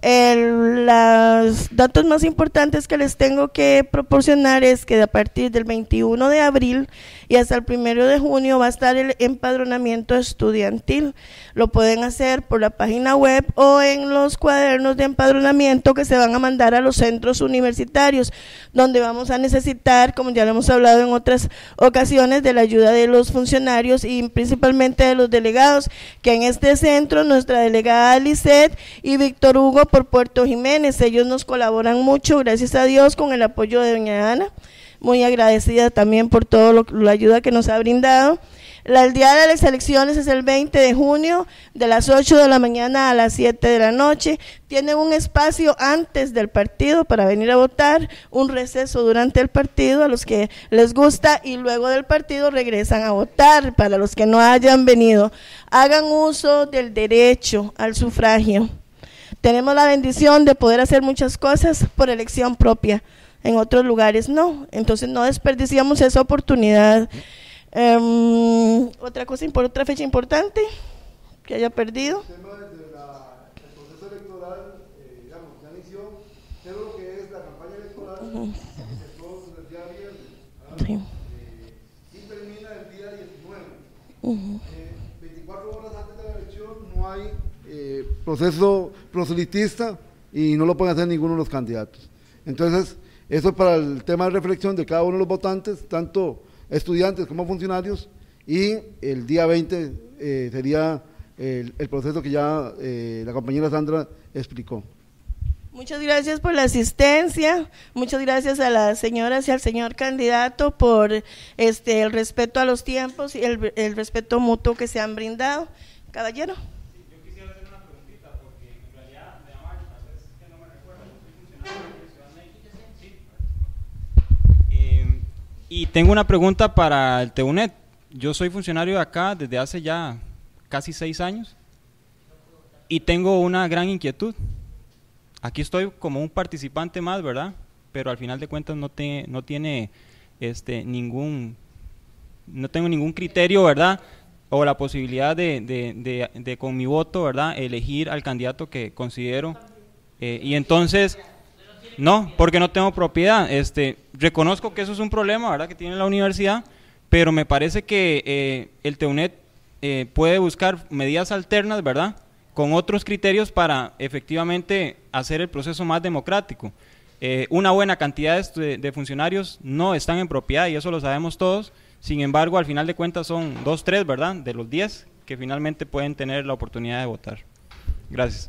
El, los datos más importantes que les tengo que proporcionar es que a partir del veintiuno de abril y hasta el primero de junio va a estar el empadronamiento estudiantil. Lo pueden hacer por la página web o en los cuadernos de empadronamiento que se van a mandar a los centros universitarios, donde vamos a necesitar, como ya lo hemos hablado en otras ocasiones, de la ayuda de los funcionarios y principalmente de los delegados, que en este centro nuestra delegada Lisette y Víctor Hugo por Puerto Jiménez, ellos nos colaboran mucho, gracias a Dios, con el apoyo de doña Ana, muy agradecida también por toda la ayuda que nos ha brindado. La, el día de las elecciones es el veinte de junio, de las ocho de la mañana a las siete de la noche. Tienen un espacio antes del partido para venir a votar, un receso durante el partido a los que les gusta, y luego del partido regresan a votar para los que no hayan venido. Hagan uso del derecho al sufragio. Tenemos la bendición de poder hacer muchas cosas por elección propia, en otros lugares no, entonces no desperdiciamos esa oportunidad. Um, otra cosa, otra fecha importante que haya perdido. El tema de la, el proceso electoral, eh, digamos, ya inició, pero lo que es la campaña electoral, uh-huh. empezó desde el día viernes, sí. eh, y termina el día diecinueve. Uh-huh. eh, veinticuatro horas antes de la elección no hay eh, proceso proselitista y no lo pueden hacer ninguno de los candidatos. Entonces, eso es para el tema de reflexión de cada uno de los votantes, tanto estudiantes como funcionarios, y el día veinte eh, sería el, el proceso que ya eh, la compañera Sandra explicó. Muchas gracias por la asistencia, muchas gracias a las señoras y al señor candidato por este el respeto a los tiempos y el, el respeto mutuo que se han brindado. Caballero. Y tengo una pregunta para el TUNED. Yo soy funcionario de acá desde hace ya casi seis años y tengo una gran inquietud. Aquí estoy como un participante más, ¿verdad? Pero al final de cuentas no, te, no tiene este, ningún, no tengo ningún criterio, ¿verdad? O la posibilidad de, de, de, de con mi voto, ¿verdad? Elegir al candidato que considero. Eh, y entonces... No, porque no tengo propiedad. Este, reconozco que eso es un problema, ¿verdad?, que tiene la universidad, pero me parece que eh, el TUNED eh, puede buscar medidas alternas, ¿verdad?, con otros criterios para efectivamente hacer el proceso más democrático. Eh, una buena cantidad de, de funcionarios no están en propiedad y eso lo sabemos todos, Sin embargo, al final de cuentas son dos, tres, ¿verdad? De los diez que finalmente pueden tener la oportunidad de votar. Gracias.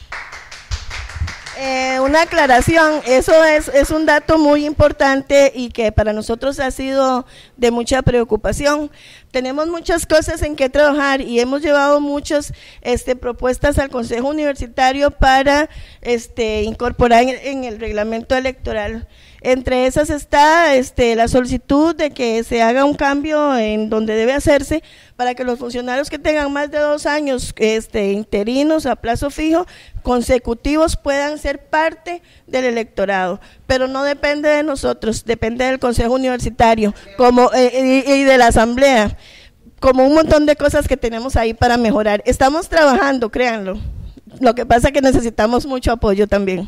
Eh, una aclaración, eso es, es un dato muy importante y que para nosotros ha sido de mucha preocupación. Tenemos muchas cosas en que trabajar y hemos llevado muchas este, propuestas al Consejo Universitario para este, incorporar en, en el reglamento electoral. Entre esas está este, la solicitud de que se haga un cambio en donde debe hacerse para que los funcionarios que tengan más de dos años este, interinos a plazo fijo, consecutivos, puedan ser parte del electorado. Pero no depende de nosotros, depende del Consejo Universitario como eh, y, y de la Asamblea, como un montón de cosas que tenemos ahí para mejorar. Estamos trabajando, créanlo. Lo que pasa es que necesitamos mucho apoyo también.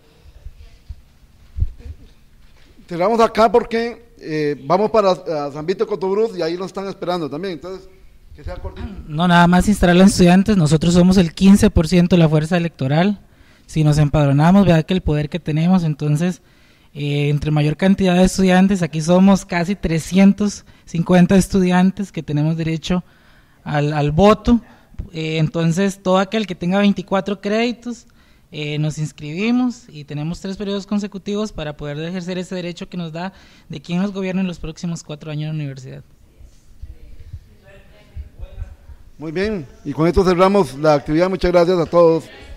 Cerramos acá porque eh, vamos para uh, San Vito Cotobruz y ahí nos están esperando también, entonces que sea cortito. No, nada más instalar a los estudiantes, nosotros somos el quince por ciento de la fuerza electoral, si nos empadronamos, vea que el poder que tenemos, entonces eh, entre mayor cantidad de estudiantes, aquí somos casi trescientos cincuenta estudiantes que tenemos derecho al, al voto, eh, entonces todo aquel que tenga veinticuatro créditos, Eh, nos inscribimos y tenemos tres periodos consecutivos para poder ejercer ese derecho que nos da de quien nos gobierna en los próximos cuatro años en la universidad. Muy bien, y con esto cerramos la actividad. Muchas gracias a todos.